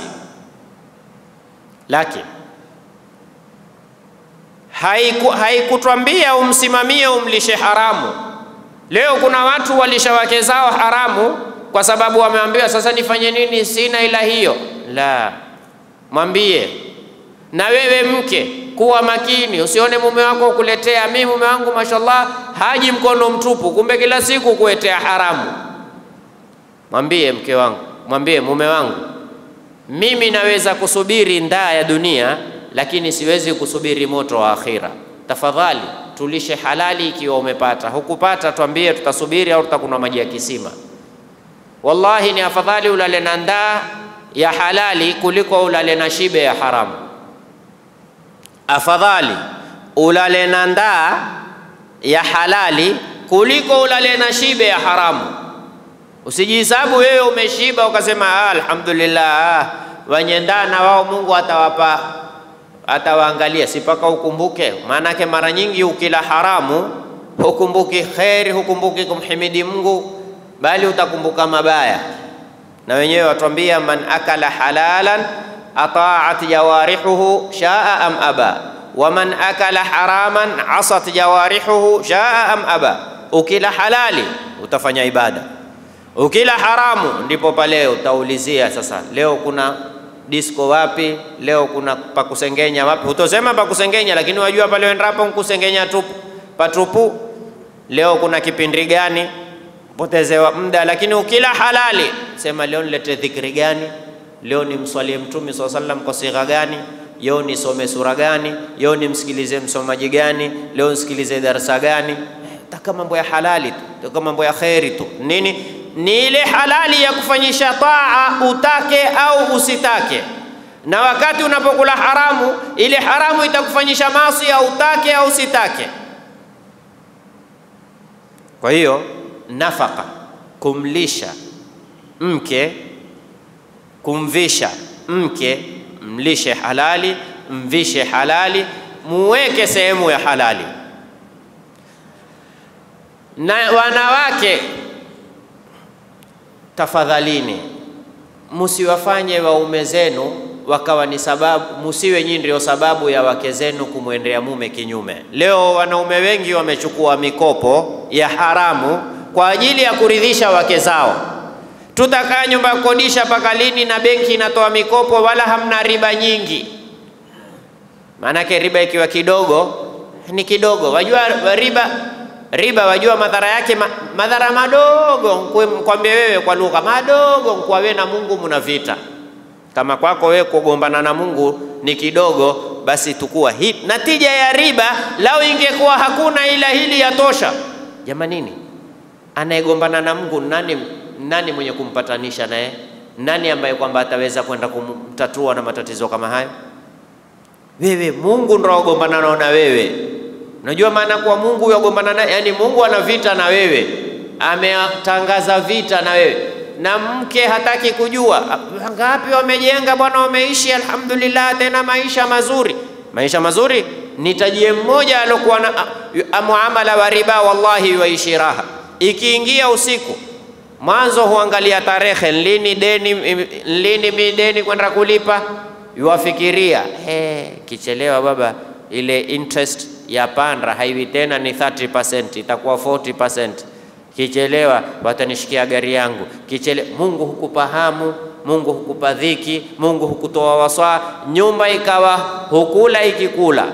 Lakini haikutwambia umsimamie umlishe haramu. Leo kuna watu walisha wake zao haramu kwa sababu wameambiwa sasa nifanye nini, sina ila hiyo. La, mwambie na wewe mke kuwa makini, usione mume wako kuletea, mimi mume wangu mashallah haji mkono mtupu, kumbe kila siku kuetea haramu. Mwambie mke wangu, mwambie mume wangu, mimi naweza kusubiri ndaa ya dunia, lakini siwezi kusubiri moto wa akhira. Tafadhali tulishe halali ikiwa umepata. Hukupata tuambie, tutasubiri au tutakunywa maji ya kisima. Wallahi ni afadhali ulale na ndaa ya halali kuliko ulale na shibe ya haramu. Afadhali ulale na ndaa ya halali kuliko ulale na shibe ya haramu. Usijihesabu wewe umeshiba ukasema alhamdulillah, wenye ndaa na wao Mungu atawapa, atawaangalia. Sipaka ukumbuke, maanake mara nyingi ukila haramu hukumbuki khairi, hukumbuki kumhimidi Mungu, bali utakumbuka mabaya. Na wenyewe watuambia man akala halalan ata'at jawarihuhu shaa am aba, wa man akala haraman asat jawarihuhu shaa am aba. Ukila halali utafanya ibada, ukila haramu ndipo pale utaulizia sasa, leo kuna disco wapi, leo kuna pakusengenya wapi. Utosema pakusengenya, lakini wajua pale wendapo kusengenya tupu patupu. Leo kuna kipindi gani, potezewa muda. Lakini ukila halali sema leo nilete dhikri gani, leo ni mswalie Mtume SAW kwa sigha gani, leo nisome sura gani, leo nimsikilize msomaji gani, leo nisikilize darasa gani. Taka mambo ya halali tu, taka mambo ya khairi tu. Nini? Ni ile halali ya kufanyisha taa utake au usitake. Na wakati unapokula haramu, ile haramu itakufanyisha maasi au utake au usitake. Kwa hiyo nafaka, kumlisha mke, kumvisha mke, mlishe halali, mvishe halali, muweke sehemu ya halali. Na wanawake, tafadhalini musiwafanye waume zenu wakawa ni sababu, musiwe nyinyi ndio sababu ya wake zenu kumwendea mume kinyume. Leo wanaume wengi wamechukua mikopo ya haramu kwa ajili ya kuridhisha wake zao. Tutakaa nyumba ya kukodisha paka lini na benki inatoa mikopo wala hamna riba nyingi? Maanake riba ikiwa kidogo ni kidogo. Wajua riba wajua madhara yake, madhara madogo. Mkwambie wewe kwa lugha madogo, kwa wewe na Mungu mna vita. Kama kwako wewe kugombana na Mungu ni kidogo, basi tukua hii natija ya riba. Lao ingekuwa hakuna ila hili yatosha. Jamanini, anayegombana na Mungu nani mwenye kumpatanisha naye? Nani ambaye kwamba ataweza kwenda kumtatua na matatizo kama hayo? Wewe, Mungu ndio agombana na wewe. Unajua maana kwa Mungu yagombana naye, yani Mungu ana vita na wewe, ametangaza vita na wewe. Na mke hataki kujua ngapi wamejenga bwana, wameishi alhamdulillah, tena maisha mazuri. Maisha mazuri nitajie mmoja alokuwa na muamala wa riba, wallahi waishi raha. Ikiingia usiku, mwanzo huangalia tarehe, lini mideni kwenda kulipa, yuwafikiria kichelewa baba, ile interest ya pandra haiwi tena ni 30%, itakuwa 40%. Kichelewa watanishikia gari yangu. Mungu hukupa hamu, Mungu hukupa dhiki, Mungu hukutoa waswa, nyumba ikawa hukula ikikula.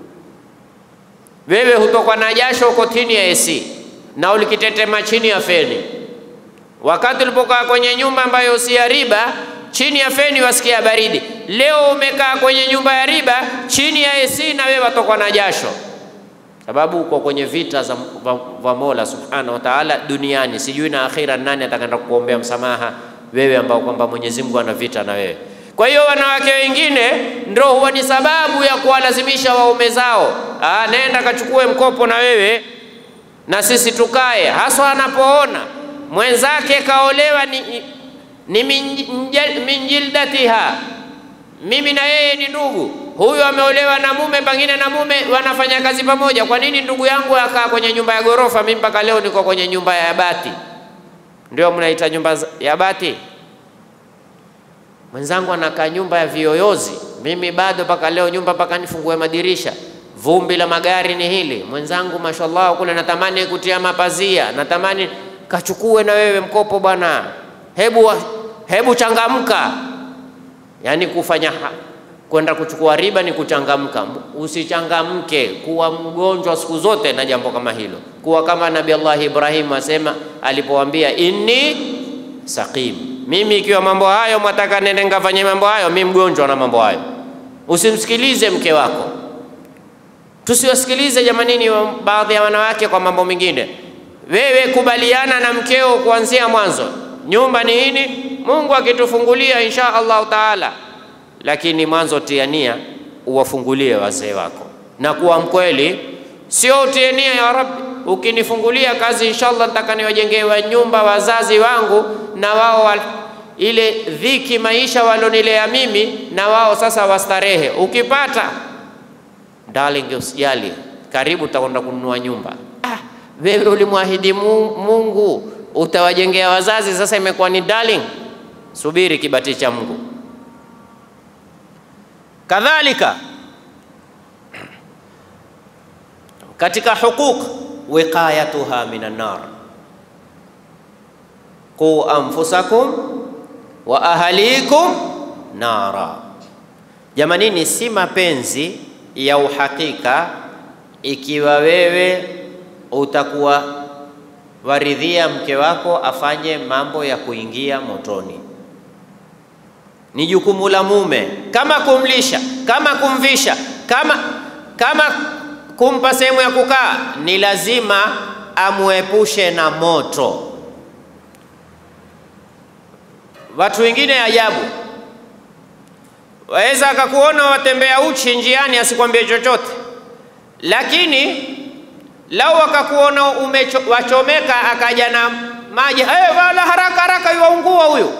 Wewe hutokwa na jasho uko chini ya AC na ulikitetema chini ya feni. Wakati ulipokaa kwenye nyumba ambayo si ya riba, chini ya feni wasikia baridi. Leo umekaa kwenye nyumba ya riba chini ya AC na wewe watokwa na jasho. Sababu uko kwenye vita za Mola Subhanahu wa Ta'ala duniani. Sijui na akhira nani atakenda kukuombea msamaha wewe ambao kwamba Mwenyezi Mungu ana vita na wewe. Kwa hiyo wanawake wengine ndio huwa ni sababu ya kuwalazimisha waume zao, nenda kachukue mkopo na wewe na sisi tukae. Haswa anapoona mwenzake kaolewa ni minjildatiha, mimi na yeye ni ndugu. Huyu ameolewa na mume, pengine na mume wanafanya kazi pamoja. Kwa nini ndugu yangu akaa kwenye nyumba ya gorofa, mimi mpaka leo niko kwenye nyumba ya bati? Ndio mnaita nyumba ya bati? Mwenzangu anakaa nyumba ya viyoyozi, mimi bado mpaka leo nyumba mpaka nifungue madirisha. Vumbi la magari ni hili. Mwenzangu mashallah kule natamani kutia mapazia, natamani kachukue na wewe mkopo bwana. Hebu changamka. Yani kufanya kwenda kuchukua riba ni kuchangamka. Usichangamke kuwa mgonjwa siku zote na jambo kama hilo. Kuwa kama Nabii Allah Ibrahim asema alipowaambia inni saqim, mimi ikiwa mambo hayo mwataka nende ngafanye mambo hayo, mimi mgonjwa na mambo hayo. Usimsikilize mke wako. Tusiwasikilize jamanini baadhi ya wanawake kwa mambo mengine. Wewe kubaliana na mkeo kuanzia mwanzo. Nyumba ni hini, Mungu akitufungulia insha Allah Taala. Lakini mwanzo tiania uwafungulie wazee wako. Na kuwa mkweli, sio tiania ya Rabbi, ukinifungulia kazi inshallah nataka niwajengewe nyumba wazazi wangu na wao ile dhiki maisha walonilea mimi na wao sasa wastarehe. Ukipata darling usijali, karibu utakwenda kununua nyumba. Wewe ulimwahidi Mungu utawajengea wazazi, sasa imekuwa ni darling. Subiri kibati cha Mungu. Kadhalika katika huquq wiqayatuha minan nar, qu anfusakum wa ahlikum nara. Jamanini, si mapenzi ya uhakika ikiwa wewe utakuwa waridhia mke wako afanye mambo ya kuingia motoni. Ni jukumu la mume, kama kumlisha, kama kumvisha, kama kumpa sehemu ya kukaa, ni lazima amuepushe na moto. Watu wengine ajabu, waweza akakuona watembea uchi njiani asikwambie chochote, lakini lau akakuona wachomeka akaja na maji, wala haraka haraka yuaungua huyu,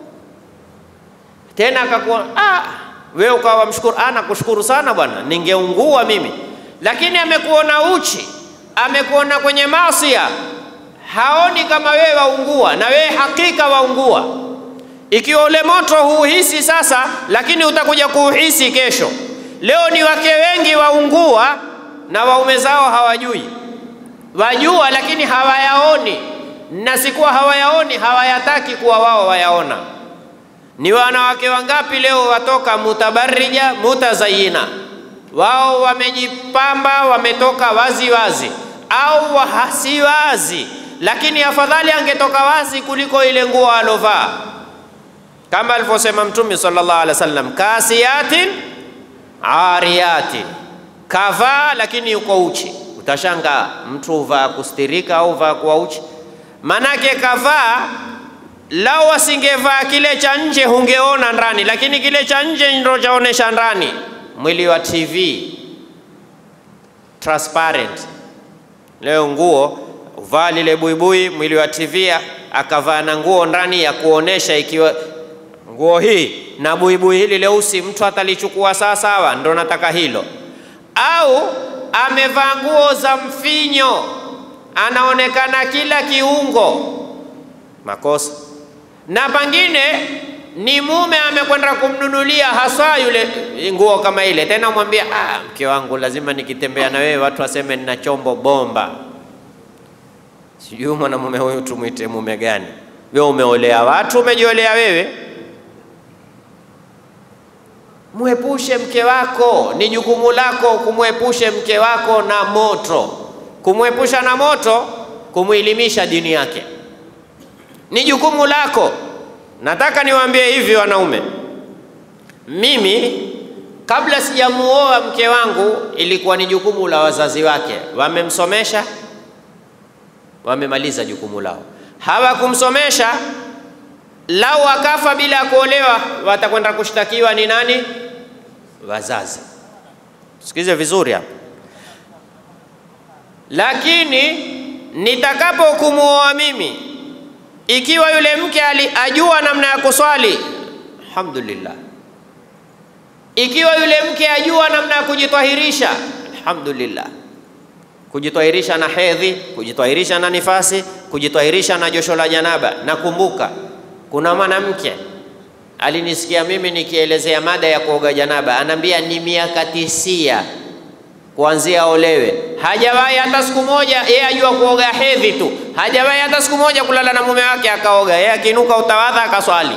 tena akakuona wewe ukawa mshukuru, nakushukuru sana bwana, ningeungua mimi. Lakini amekuona uchi, amekuona kwenye maasi, haoni kama wewe waungua, na wewe hakika waungua. Ikiwa ule moto huuhisi sasa, lakini utakuja kuuhisi kesho. Leo ni wake wengi waungua na waume zao hawajui. Wajua lakini hawayaoni, na sikuwa hawayaoni, hawayataki kuwa wao wayaona. Ni wanawake wangapi leo watoka mutabarrija mutazayina, wao wamejipamba, wametoka wazi wazi au hasi wazi, lakini afadhali angetoka wazi kuliko ile nguo alovaa, kama alivyosema Mtume sallallahu alaihi wasallam, kasiyatin ariyatin, kavaa lakini yuko uchi. Utashangaa mtu uvaa kustirika au uvaa kuwa uchi, manake kavaa. Lau asingevaa kile cha nje hungeona ndani, lakini kile cha nje ndio chaonesha ndani. Mwili wa TV transparent. Leo nguo uvaa lile buibui, mwili wa TV akavaa na nguo ndani ya kuonesha, ikiwa nguo hii na buibui hili leusi mtu atalichukua sawa, ndo nataka hilo. Au amevaa nguo za mfinyo, anaonekana kila kiungo, makosa. Na pengine ni mume amekwenda kumnunulia hasa yule nguo kama ile, tena mwambia mke wangu lazima nikitembea na wewe watu waseme nina chombo bomba. Sijui mwanamume huyu tumuite mume gani? Wewe umeolea watu, umejiolea wewe? Muepushe mke wako, ni jukumu lako kumuepushe mke wako na moto. Kumuepusha na moto, kumuelimisha dini yake, ni jukumu lako. Nataka niwaambie hivi wanaume, mimi kabla sijamuoa mke wangu ilikuwa ni jukumu la wazazi wake. Wamemsomesha, wamemaliza jukumu lao. Hawakumsomesha, lau akafa bila kuolewa watakwenda kushtakiwa ni nani? Wazazi. Sikize vizuri hapa. Lakini nitakapo kumuoa mimi, ikiwa yule mke ajua namna ya kuswali, alhamdulillah. Ikiwa yule mke ajua namna ya kujitahirisha, alhamdulillah. Kujitahirisha na hedhi, kujitahirisha na nifasi, kujitahirisha na josho la janaba. Nakumbuka kuna mwanamke alinisikia mimi nikielezea mada ya kuoga janaba, anambia ni miaka 9 kuanzia olewe, hajawahi hata siku moja, yeye ajua kuoga hedhi tu, hajawahi hata siku moja kulala na mume wake akaoga, yeye akinuka utawadha akaswali.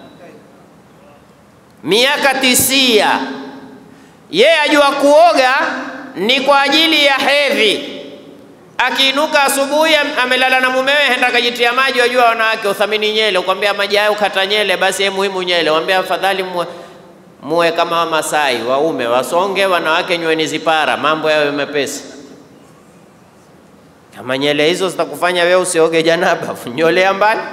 Miaka 9 yeye ajua kuoga ni kwa ajili ya hedhi. Akiinuka asubuhi amelala na mumewe, henda kajitia maji. Wajua wanawake uthamini nyele, ukwambia maji hayo kata nyele, basi muhimu nyele. Waambia afadhali muwe kama Wamasai, waume wasonge, wanawake nyweni zipara, mambo yawe mepesi. Kama nyele hizo zitakufanya wewe usioge janaba, nyolea mbali.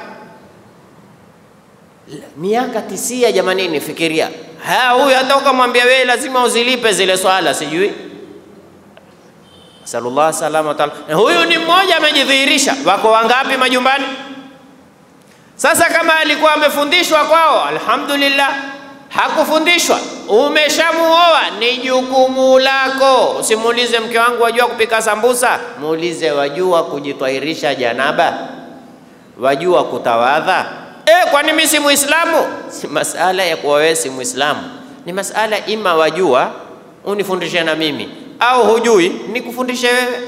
Miaka 9 jamani, nifikiria. Huyu hata ukamwambia wewe lazima uzilipe zile swala, sijui. Sallallahu salama taala. Huyu ni mmoja amejidhihirisha. Wako wangapi majumbani? Sasa kama alikuwa amefundishwa kwao, alhamdulillah. Hakufundishwa, umeshamuoa, ni jukumu lako. Usimuulize mke wangu wajua kupika sambusa, muulize wajua kujitahirisha janaba, wajua kutawadha. Kwani mimi si Muislamu? Si masala ya kuwa wewe si Muislamu, Ni masala ima wajua unifundishe na mimi, au hujui nikufundishe wewe.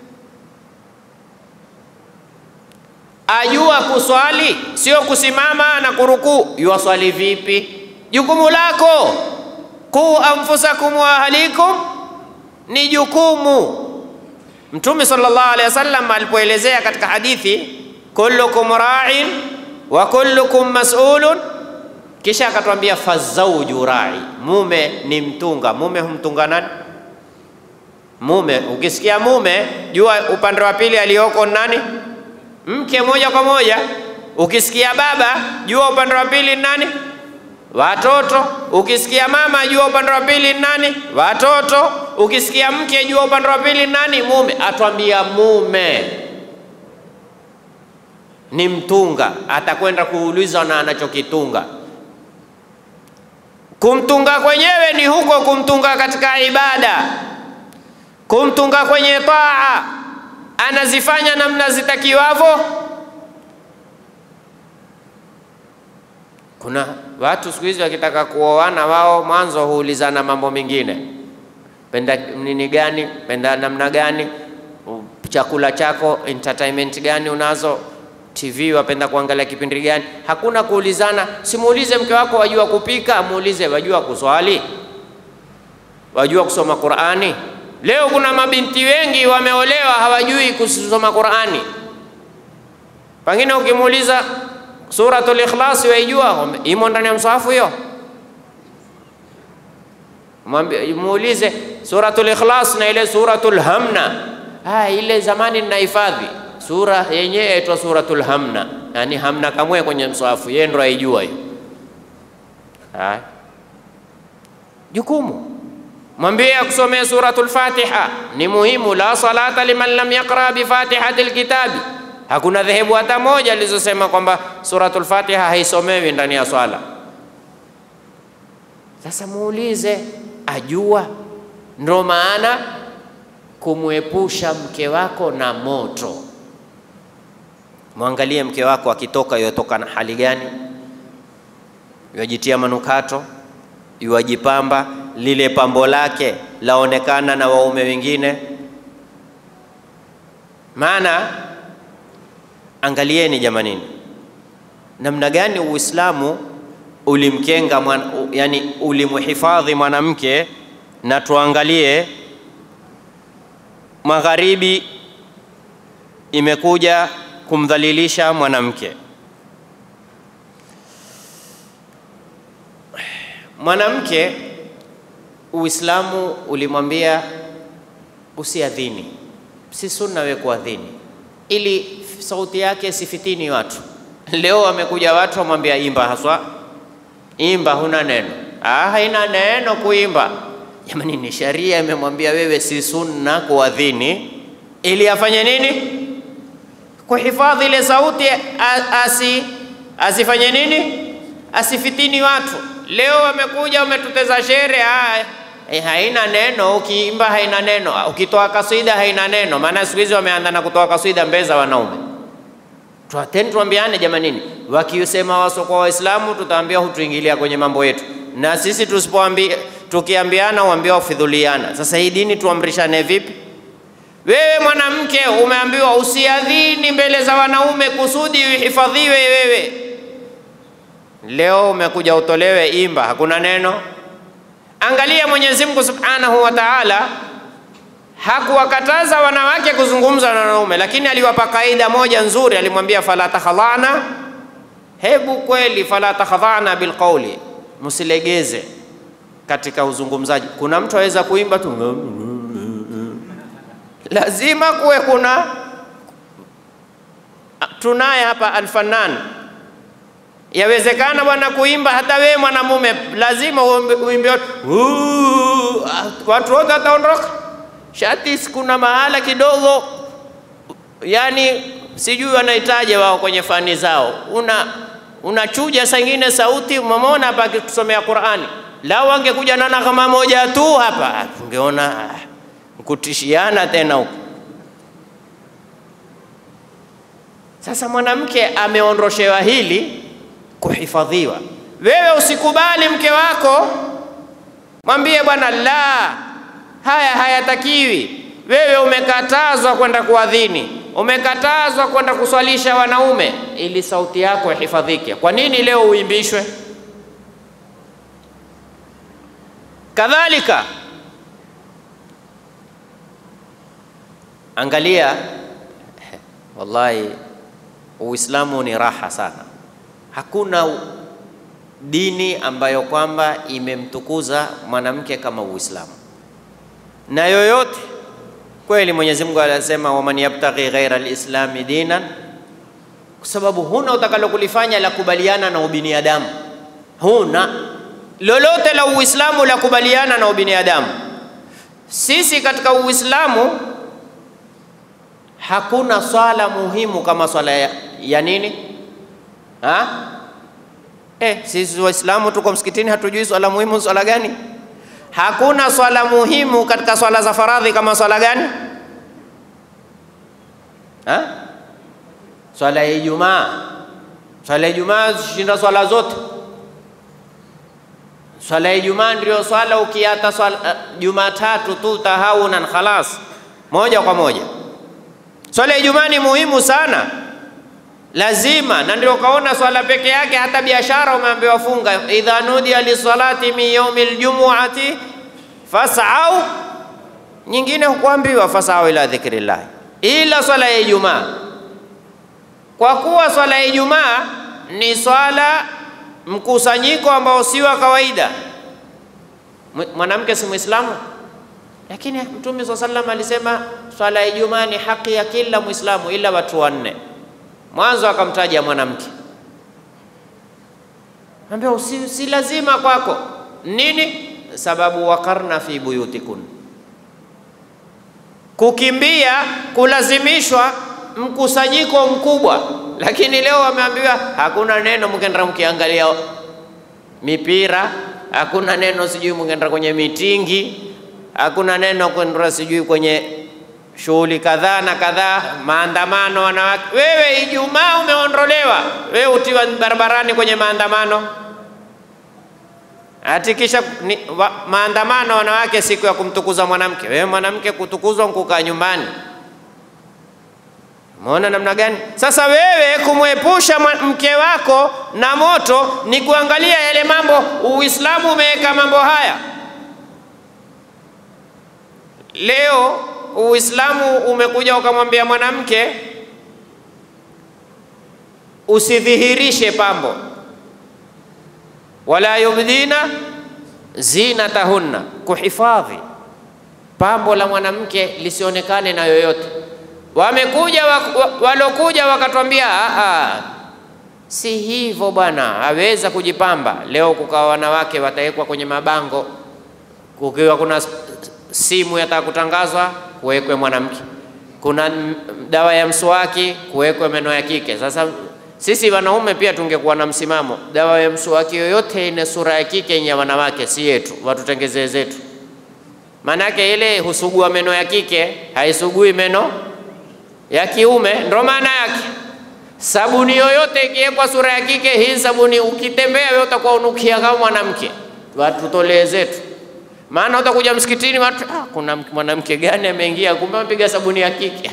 Ajua kuswali sio kusimama na kurukuu. Yuwaswali vipi? Jukumu lako. Qu anfusakum wa ahlikum, ni jukumu. Mtume sallallahu alaihi wasallam alipoelezea katika hadithi kullukum ra'in wa kullukum mas'ulun, kisha akatwambia fazawju ra'i, mume ni mtunga. Mume humtunga nani? Mume. Ukisikia mume, jua upande wa pili aliyoko nani? Mke moja kwa moja. Ukisikia baba, jua upande wa pili nani? Watoto. Ukisikia mama, jua upande wa pili nani? Watoto. Ukisikia mke, jua upande wa pili nani? Mume. Atwambia mume ni mtunga, atakwenda kuulizwa na anachokitunga. Kumtunga kwenyewe ni huko kumtunga katika ibada, kumtunga kwenye taa, anazifanya namna zitakiwavyo. Kuna watu siku hizi wakitaka kuoana, wao mwanzo huulizana mambo mengine. Penda nini gani? Penda namna gani? Chakula chako, entertainment gani unazo? TV wapenda kuangalia kipindi gani? Hakuna kuulizana. Simuulize mke wako wajua kupika, muulize wajua kuswali, wajua kusoma Qur'ani. Leo kuna mabinti wengi wameolewa hawajui kusoma Qur'ani. Pengine ukimuuliza Suratul Ikhlas waijua, imo ndani ya msahafu hiyo. Muulize Suratul Ikhlas na ile Suratul Hamna. Ile zamani ninahifadhi. Sura yenyewe inaitwa Suratul Hamna. Yani hamna kamwe kwenye msahafu, yeye ndo aijua hiyo. Jukumu. Mwambie akusomea Suratul Fatiha, ni muhimu. La salata liman lam yaqra bi Fatihatil kitabi. Hakuna dhehebu hata moja lilizosema kwamba Suratul Fatiha haisomewi ndani ya swala. Sasa muulize, ajua. Ndio maana kumuepusha mke wako na moto. Mwangalie mke wako akitoka, yotoka na hali gani? Yajitia manukato, yuwajipamba, lile pambo lake laonekana na waume wengine. Maana angalieni jamanini, namna gani Uislamu ulimkenga yani ulimuhifadhi mwanamke. Na tuangalie magharibi imekuja kumdhalilisha mwanamke. Mwanamke Uislamu ulimwambia usiadhini, si sunna wewe kuadhini, ili sauti yake sifitini watu. Leo wamekuja watu wamwambia imba, haswa imba, huna neno. Haina neno kuimba. Jamani, ni sharia imemwambia wewe si sunna kuadhini, ili afanye nini? Kuhifadhi ile sauti, asifanye nini? Asifitini watu. Leo wamekuja wametuteza shere, haina neno, ukiimba haina neno, ukitoa kaswida haina neno. Maana siku hizi wameanza na kutoa kaswida mbele za wanaume. Tuambiane jamanini, wakisema wasokwa Waislamu tutaambia hutuingilia kwenye mambo yetu, na sisi tukiambiana uambiwa ufidhuliana. Sasa hii dini tuamrishane vipi? Wewe mwanamke umeambiwa usiadhini mbele za wanaume kusudi uhifadhiwe wewe. Leo umekuja utolewe imba, hakuna neno. Angalia Mwenyezi Mungu Subhanahu wa Ta'ala hakuwakataza wanawake kuzungumza na wanaume, lakini aliwapa kaida moja nzuri. Alimwambia fala takhadhana, hebu kweli fala takhadhana bilqawli, msilegeze katika uzungumzaji. Kuna mtu aweza kuimba tu, lazima kuwe tunaye hapa Alfanan. Yawezekana bwana kuimba, hata wewe mwanamume lazima uimbe, watu wote wataondoka. Shati kuna mahala kidogo, yani sijui wanahitaji wao kwenye fani zao. Unachuja sangine sauti. Umeona hapa akitusomea Qur'ani, lao angekuja na kama moja tu hapa, ungeona kutishiana tena huko. Sasa mwanamke ameondoshewa hili kuhifadhiwa. Wewe usikubali mke wako Mwambie bwana, la, haya hayatakiwi. Wewe umekatazwa kwenda kuadhini, umekatazwa kwenda kuswalisha wanaume, ili sauti yako ihifadhike. Kwa nini leo uimbishwe? Kadhalika angalia, wallahi Uislamu ni raha sana. Hakuna dini ambayo kwamba imemtukuza mwanamke kama Uislamu. Na yoyote kweli, Mwenyezi Mungu anasema waman yabtaghi ghaira alislami dinan, kwa sababu huna utakalo kulifanya la kubaliana na ubinadamu. Huna lolote la Uislamu la kubaliana na ubinadamu. Sisi katika Uislamu hakuna swala muhimu kama swala ya nini? Sisi Waislamu tuko msikitini hatujui swala muhimu swala gani? Hakuna swala muhimu katika swala za faradhi kama swala gani? Swala ya Ijumaa. Swala ya Ijumaa shinda swala zote. Swala ya Ijumaa ndio swala ukiata swala Jumatatu tu tahawunan khalas, moja kwa moja. Swala ya Ijumaa ni muhimu sana, lazima. Na ndio kaona swala peke yake, hata biashara umeambiwa funga, idha nudiya lisalati min yawmil jumu'ati fas'au, nyingine hukuambiwa fas'au ila dhikrillah, ila swala ya Ijumaa. Kwa kuwa swala ya Ijumaa ni swala mkusanyiko ambao si wa kawaida. Mwanamke si Muislamu, lakini Mtume SAW alisema swala ya Ijumaa ni haki ya kila Muislamu ila watu wanne. Mwanzo akamtaja mwanamke, ambao si lazima kwako. Nini sababu? Wakarna fi buyutikun, kukimbia kulazimishwa mkusanyiko mkubwa. Lakini leo wameambiwa hakuna neno mkenda mkiangalia mipira, hakuna neno sijui mkenda kwenye mitingi, hakuna neno kwenda sijui kwenye shughuli kadhaa na kadhaa, maandamano wanawake. Wewe Ijumaa umeondolewa, wewe utiwa barabarani kwenye maandamano. Ati kisha maandamano wanawake siku ya kumtukuza mwanamke. Wewe mwanamke kutukuzwa kukaa nyumbani. Umeona namna gani? Sasa wewe kumwepusha mke wako na moto ni kuangalia yale mambo. Uislamu umeweka mambo haya. Leo Uislamu umekuja ukamwambia mwanamke usidhihirishe pambo, wala yubdina zinatahunna, kuhifadhi pambo la mwanamke lisionekane na yoyote. Wamekuja walokuja wakatwambia si hivyo bwana, aweza kujipamba. Leo kukawa wanawake watawekwa kwenye mabango, kukiwa kuna simu yataka kutangazwa kuwekwe mwanamke, kuna dawa ya mswaki kuwekwe meno ya kike. Sasa sisi wanaume pia tungekuwa na msimamo, dawa ya mswaki yoyote ina sura ya kike ya wanawake si yetu, watutengezee zetu. Manake ile husugua meno ya kike, haisugui meno ya kiume. Ndio maana yake sabuni yoyote ikiwekwa sura ya kike, hii sabuni ukitembea wewe utakuwa unukia kama mwanamke. Watutolee zetu. Maana utakuja msikitini watu, kuna mwanamke gani ameingia, kumbe amepiga sabuni ya kike.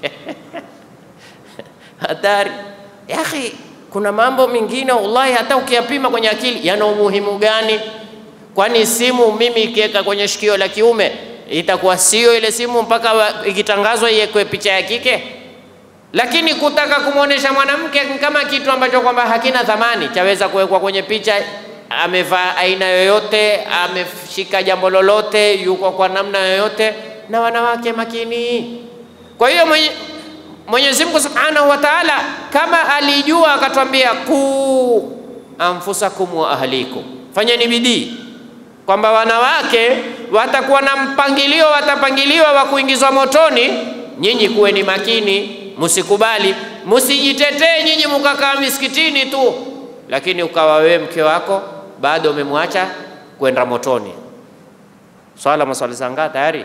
Hatari. Ya akhi, kuna mambo mengine wallahi hata ukiyapima kwenye akili yana umuhimu gani? Kwani simu mimi ikiweka kwenye shikio la kiume itakuwa sio ile simu mpaka ikitangazwa iwekwe picha ya kike? Lakini kutaka kumuonesha mwanamke kama kitu ambacho kwamba hakina thamani, chaweza kuwekwa kwenye picha, amevaa aina yoyote, ameshika jambo lolote, yuko kwa namna yoyote. Na wanawake makini. Kwa hiyo Mwenyezi Mungu Subhanahu wa Ta'ala kama alijua akatwambia ku anfusakum wa ahlikum, fanyeni bidii kwamba wanawake watakuwa na mpangilio, watapangiliwa wa kuingizwa motoni. Nyinyi kuweni makini, msikubali, msijitetee nyinyi mkakaa misikitini tu, lakini ukawa wewe mke wako bado umemwacha kwenda motoni. Swala maswali sanga tayari?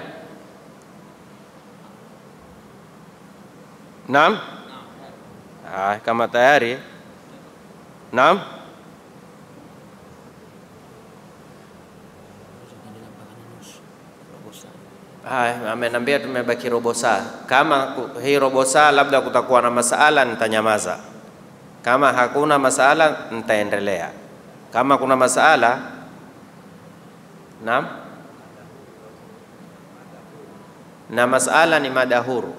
Naam. Kama tayari. Naam. Amenambia tumebaki robo saa. Kama hii robo saa labda kutakuwa na masala, nitanyamaza. Kama hakuna masala, nitaendelea. Kama kuna masala, naam, na masala ni mada huru.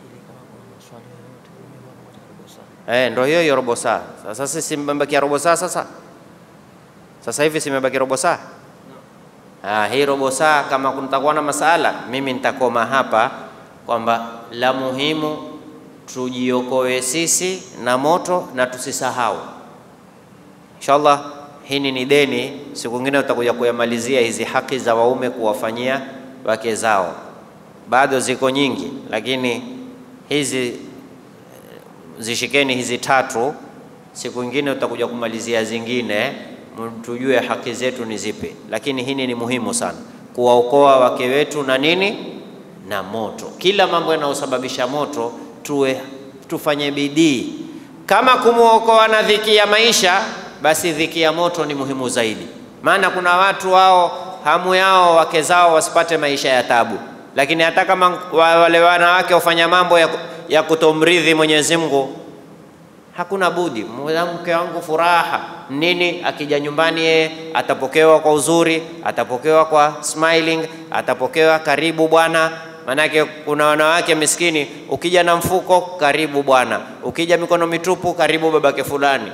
Ndio hiyo robo saa. Sasa sisi mbaki robo saa sasa. Sasa hivi simebaki robo saa. Hii robo saa kama kutakuwa na masala, mimi nitakoma hapa kwamba la muhimu tujiokoe sisi na moto na tusisahau. Inshallah hii ni deni, siku nyingine utakuja kuyamalizia hizi haki za waume kuwafanyia wake zao. Bado ziko nyingi, lakini hizi zishikeni hizi tatu, siku nyingine utakuja kumalizia zingine, tujue haki zetu ni zipi. Lakini hii ni muhimu sana, kuwaokoa wake wetu na nini, na moto. Kila mambo yanayosababisha moto tufanye bidii. Kama kumuokoa na dhiki ya maisha, basi dhiki ya moto ni muhimu zaidi. Maana kuna watu wao hamu yao wake zao wasipate maisha ya tabu, lakini hata kama wale wanawake wafanya mambo ya kutomridhi Mwenyezi Mungu, hakuna budi. Mke wangu furaha nini, akija nyumbani yeye atapokewa kwa uzuri, atapokewa kwa smiling, atapokewa karibu bwana. Manake kuna wanawake miskini, ukija na mfuko karibu bwana, ukija mikono mitupu karibu babake fulani.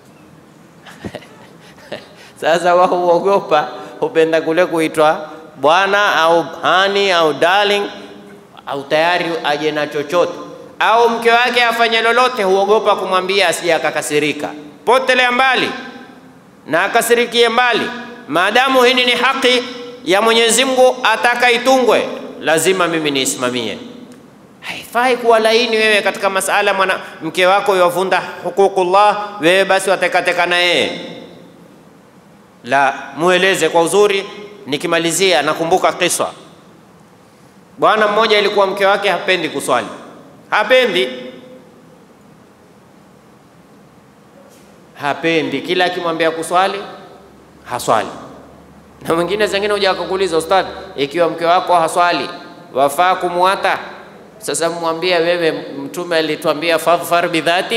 Sasa wao huogopa, hupenda kule kuitwa bwana au hani au darling, au tayari aje na chochote, au mke wake afanye lolote, huogopa kumwambia asije akakasirika. Potelea mbali na akasirikie mbali. Maadamu hii ni haki ya Mwenyezi Mungu ataka itungwe, lazima mimi niisimamie. Haifai kuwa laini wewe katika masala mke wako yavunda hukukullah, wewe basi watekateka na yeye. La, mueleze kwa uzuri. Nikimalizia nakumbuka kisa. Bwana mmoja ilikuwa mke wake hapendi kuswali. Hapendi, kila akimwambia kuswali haswali. Na mwingine zingine huja akakuuliza, ustadhi, ikiwa mke wako haswali wafaa kumuata? Sasa mwambie wewe, Mtume alituambia fadhfar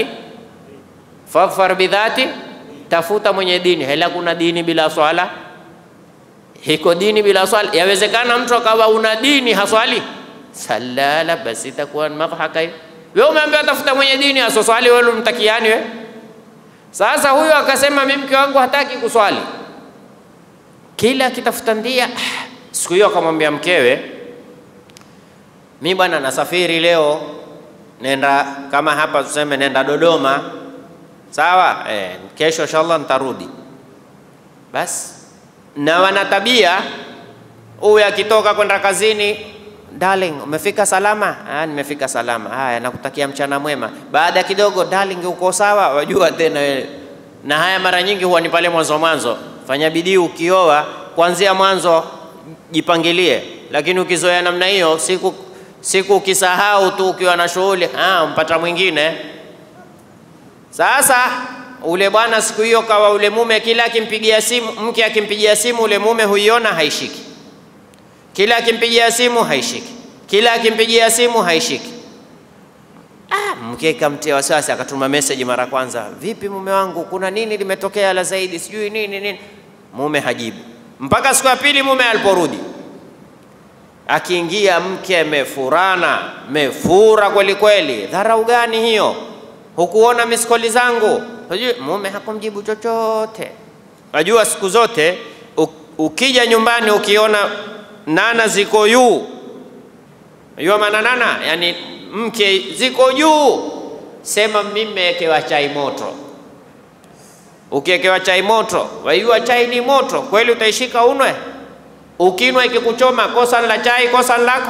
bidhati, tafuta mwenye dini. Hela kuna dini bila swala? Hiko dini bila swala? Yawezekana mtu akawa una dini haswali? Salala, basi itakuwa madhaka hiyo. Wewe umeambiwa tafuta mwenye dini asoswali, wewe umtakiani wewe? Sasa huyo akasema mimi mke wangu hataki kuswali, kila kitafuta ndia. Siku hiyo akamwambia mkewe, mimi bwana nasafiri leo, nenda kama hapa tuseme nenda Dodoma, sawa? Kesho inshallah nitarudi. Basi na wana tabia, huyu akitoka kwenda kazini, darling umefika salama? Nimefika salama. Haya, nakutakia mchana mwema. Baada kidogo, darling uko sawa? Wajua tena wewe. Na haya mara nyingi huwa ni pale mwanzo. Fanya bidii ukioa, kuanzia mwanzo jipangilie. Lakini ukizoea namna hiyo, siku ukisahau tu ukiwa na shughuli, mpata mwingine. Sasa ule bwana siku hiyo kawa ule mume kila akimpigia simu, mke akimpigia simu ule mume huiona haishiki. Kila akimpigia simu haishiki. Kila akimpigia simu haishiki. Mke kamtia wasiwasi, akatuma message mara kwanza, vipi mume wangu, kuna nini limetokea la zaidi, sijui nini. Mume hajibu. Mpaka siku ya pili mume aliporudi, akiingia mke mefura kweli kweli. Dharau gani hiyo? Hukuona miskoli zangu? Mume hakumjibu chochote. Wajua siku zote ukija nyumbani ukiona nana ziko juu, unajua maana nana, yani mke ziko juu, sema mimi nimewekewa chai moto. Ukiwekewa chai moto, wajua chai ni moto kweli, utaishika unwe? Ukinwa ikikuchoma, kosa la chai, kosa lako?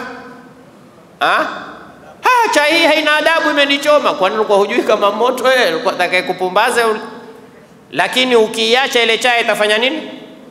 Chai hii haina adabu, imenichoma. Kwani ulikuwa hujui kama moto wewe? Ulikuwa unataka kupumbaze? Lakini ukiacha ile chai itafanya nini?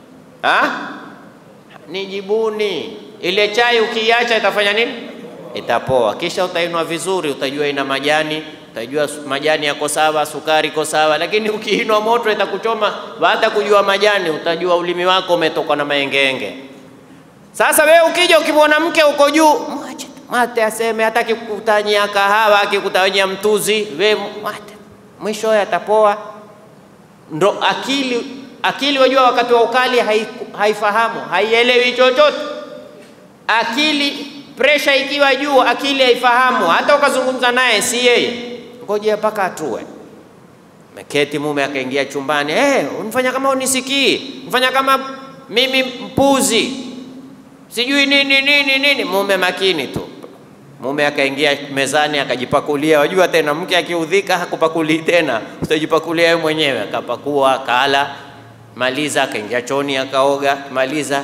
Nijibuni. Ile chai ukiacha itafanya nini? Itapoa. Kisha utainwa vizuri, utajua ina majani, utajua majani yako sawa, sukari iko sawa. Lakini ukiinwa moto itakuchoma, baada kujua majani utajua ulimi wako umetoka na maengenge. Sasa wewe ukija ukimwona mke uko juu, mwache mate aseme, hataki kukutanyia kahawa, akikutanyia mtuzi, wewe mate, mwisho atapoa. Ndo akili wajua wakati wa ukali haifahamu, haielewi chochote. Akili pressure ikiwa juu, akili haifahamu, hata ukazungumza naye si yeye, ngoja mpaka atue. Meketi mume akaingia chumbani, unifanya kama unisikii, unifanya kama mimi mpuzi, sijui nini. Mume makini tu. Mume akaingia mezani akajipakulia. Wajua tena mke akiudhika hakupakuli tena, utajipakulia wewe mwenyewe. Akapakua, akala, maliza, akaingia chooni akaoga, maliza.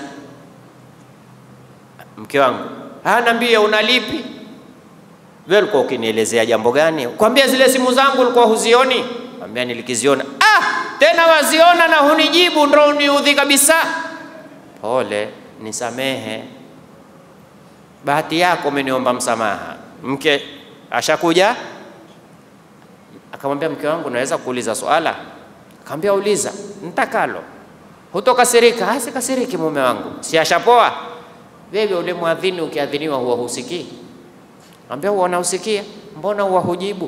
Mke wangu, niambie unalipi? Wewe ulikuwa ukinielezea jambo gani? Kwambia zile simu zangu ulikuwa huzioni. Mwambia nilikiziona. Tena waziona na hunijibu, ndio uniudhi kabisa. Pole, nisamehe. Bahati yako umeniomba msamaha. Mke ashakuja akamwambia mke wangu, naweza kuuliza swala? Akamwambia uliza, nitakalo. Hutokasirika? Sikasiriki mume wangu. Si ashapoa? Wewe ule muadhini ukiadhiniwa huwa husikii? Akamwambia huwa nausikia. Mbona huwa hujibu?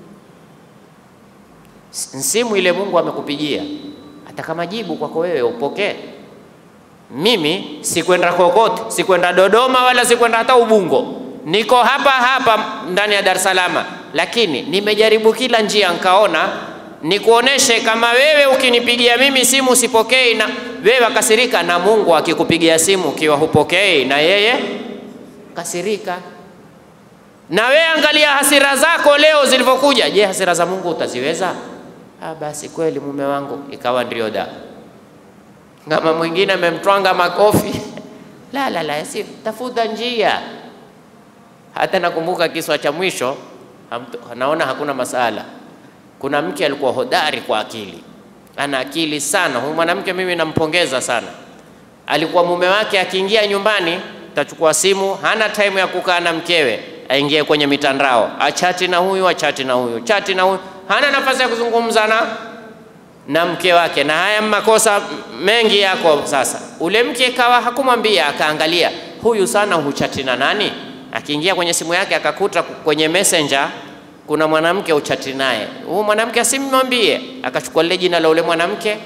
Simu ile Mungu amekupigia, hata kama jibu kwako wewe upokee. Mimi sikwenda kokote, sikwenda Dodoma wala sikwenda hata Ubungo, niko hapa ndani ya Dar es Salaam, lakini nimejaribu kila njia nikaona nikuoneshe kama wewe ukinipigia mimi simu sipokei na wewe kasirika, na Mungu akikupigia simu kiwa hupokei na yeye kasirika. Na wewe angalia hasira zako leo zilivyokuja, je, hasira za Mungu utaziweza? Basi kweli mume wangu, ikawa ndio da. Kama mwingine amemtwanga makofi, la, si tafuta njia. Hata nakumbuka kiswa cha mwisho, naona hakuna masala. Kuna mke alikuwa hodari kwa akili, ana akili sana. Huyu mwanamke mimi nampongeza sana. Alikuwa mume wake akiingia nyumbani, tachukua simu, hana time ya kukaa na mkewe, aingie kwenye mitandao, achati na huyu, chati na huyu, hana nafasi ya kuzungumza na mke wake. Na haya makosa mengi yako. Sasa ule mke kawa hakumwambia, akaangalia huyu sana huchati na nani. Akiingia kwenye simu yake akakuta kwenye messenger kuna mwanamke uchati naye. Huyu mwanamke asimwambie, akachukua lile jina la ule mwanamke.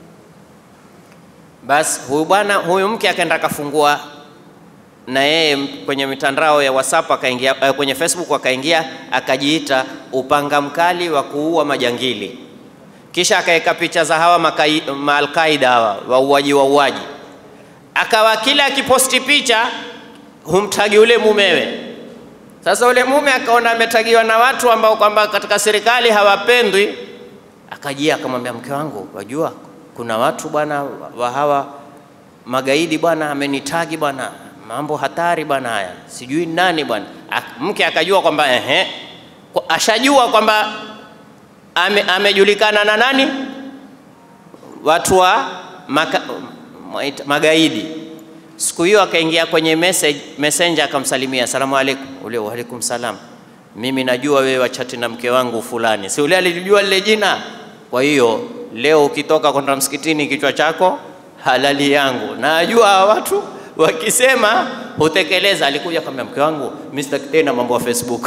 Basi huyu mke akaenda akafungua na yeye kwenye mitandao ya WhatsApp, akaingia kwenye Facebook, akaingia akajiita upanga mkali wa kuua majangili. Kisha akaweka picha za hawa Al-Qaeda hawa wauaji. Akawa kila akiposti picha humtagi ule mumewe. Sasa ule mume akaona ametagiwa na watu ambao kwamba katika serikali hawapendwi, akajia akamwambia mke wangu, wajua kuna watu bwana wa hawa magaidi bwana, amenitagi bwana, mambo hatari bwana haya, sijui nani bwana. Mke akajua kwamba ashajua kwamba amejulikana na nani, watu wa magaidi. Siku hiyo akaingia kwenye messenger akamsalimia, asalamu alaykum. Ule wa alaykum salam, mimi najua wewe wachati na mke wangu fulani. Si ule alijua lile jina. Kwa hiyo leo ukitoka kwenda msikitini, kichwa chako halali yangu. Najua watu wakisema hutekeleza. Alikuja kama mke wangu, mimi sitaki tena mambo ya Facebook.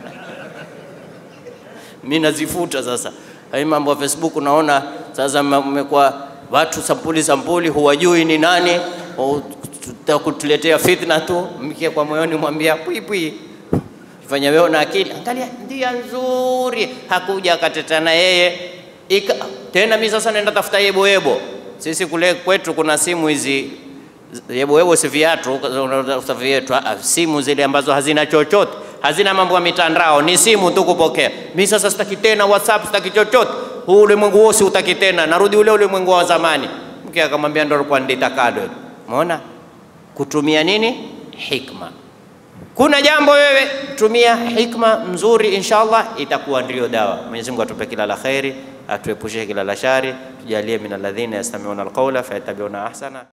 Mimi nazifuta sasa. Hai mambo ya Facebook naona sasa mmekuwa watu sampuli huwajui ni nani, utakutuletea fitna tu. Mke kwa moyoni mwambia pwi. Fanya wewe na akili, angalia ndia nzuri. Hakuja akateta na yeye. Tena mimi sasa naenda tafuta yebo. Sisi kule kwetu kuna simu hizi yebo si viatu, simu zile ambazo hazina chochote, hazina mambo ya mitandao, ni simu tu kupokea. Mimi sasa sitaki tena WhatsApp, sitaki chochote. Huu ulimwengu wote utaki tena, narudi ule ulimwengu wa zamani. Mke akamwambia ndio kwa nditakado. Umeona? Kutumia nini? Hikma. Kuna jambo wewe tumia hikma mzuri, inshallah itakuwa ndio dawa. Mwenyezi Mungu atupe kila la khairi, atuepushe kila la shari, tujalie min alladhina yastami'una alqawla fayattabi'una ahsana.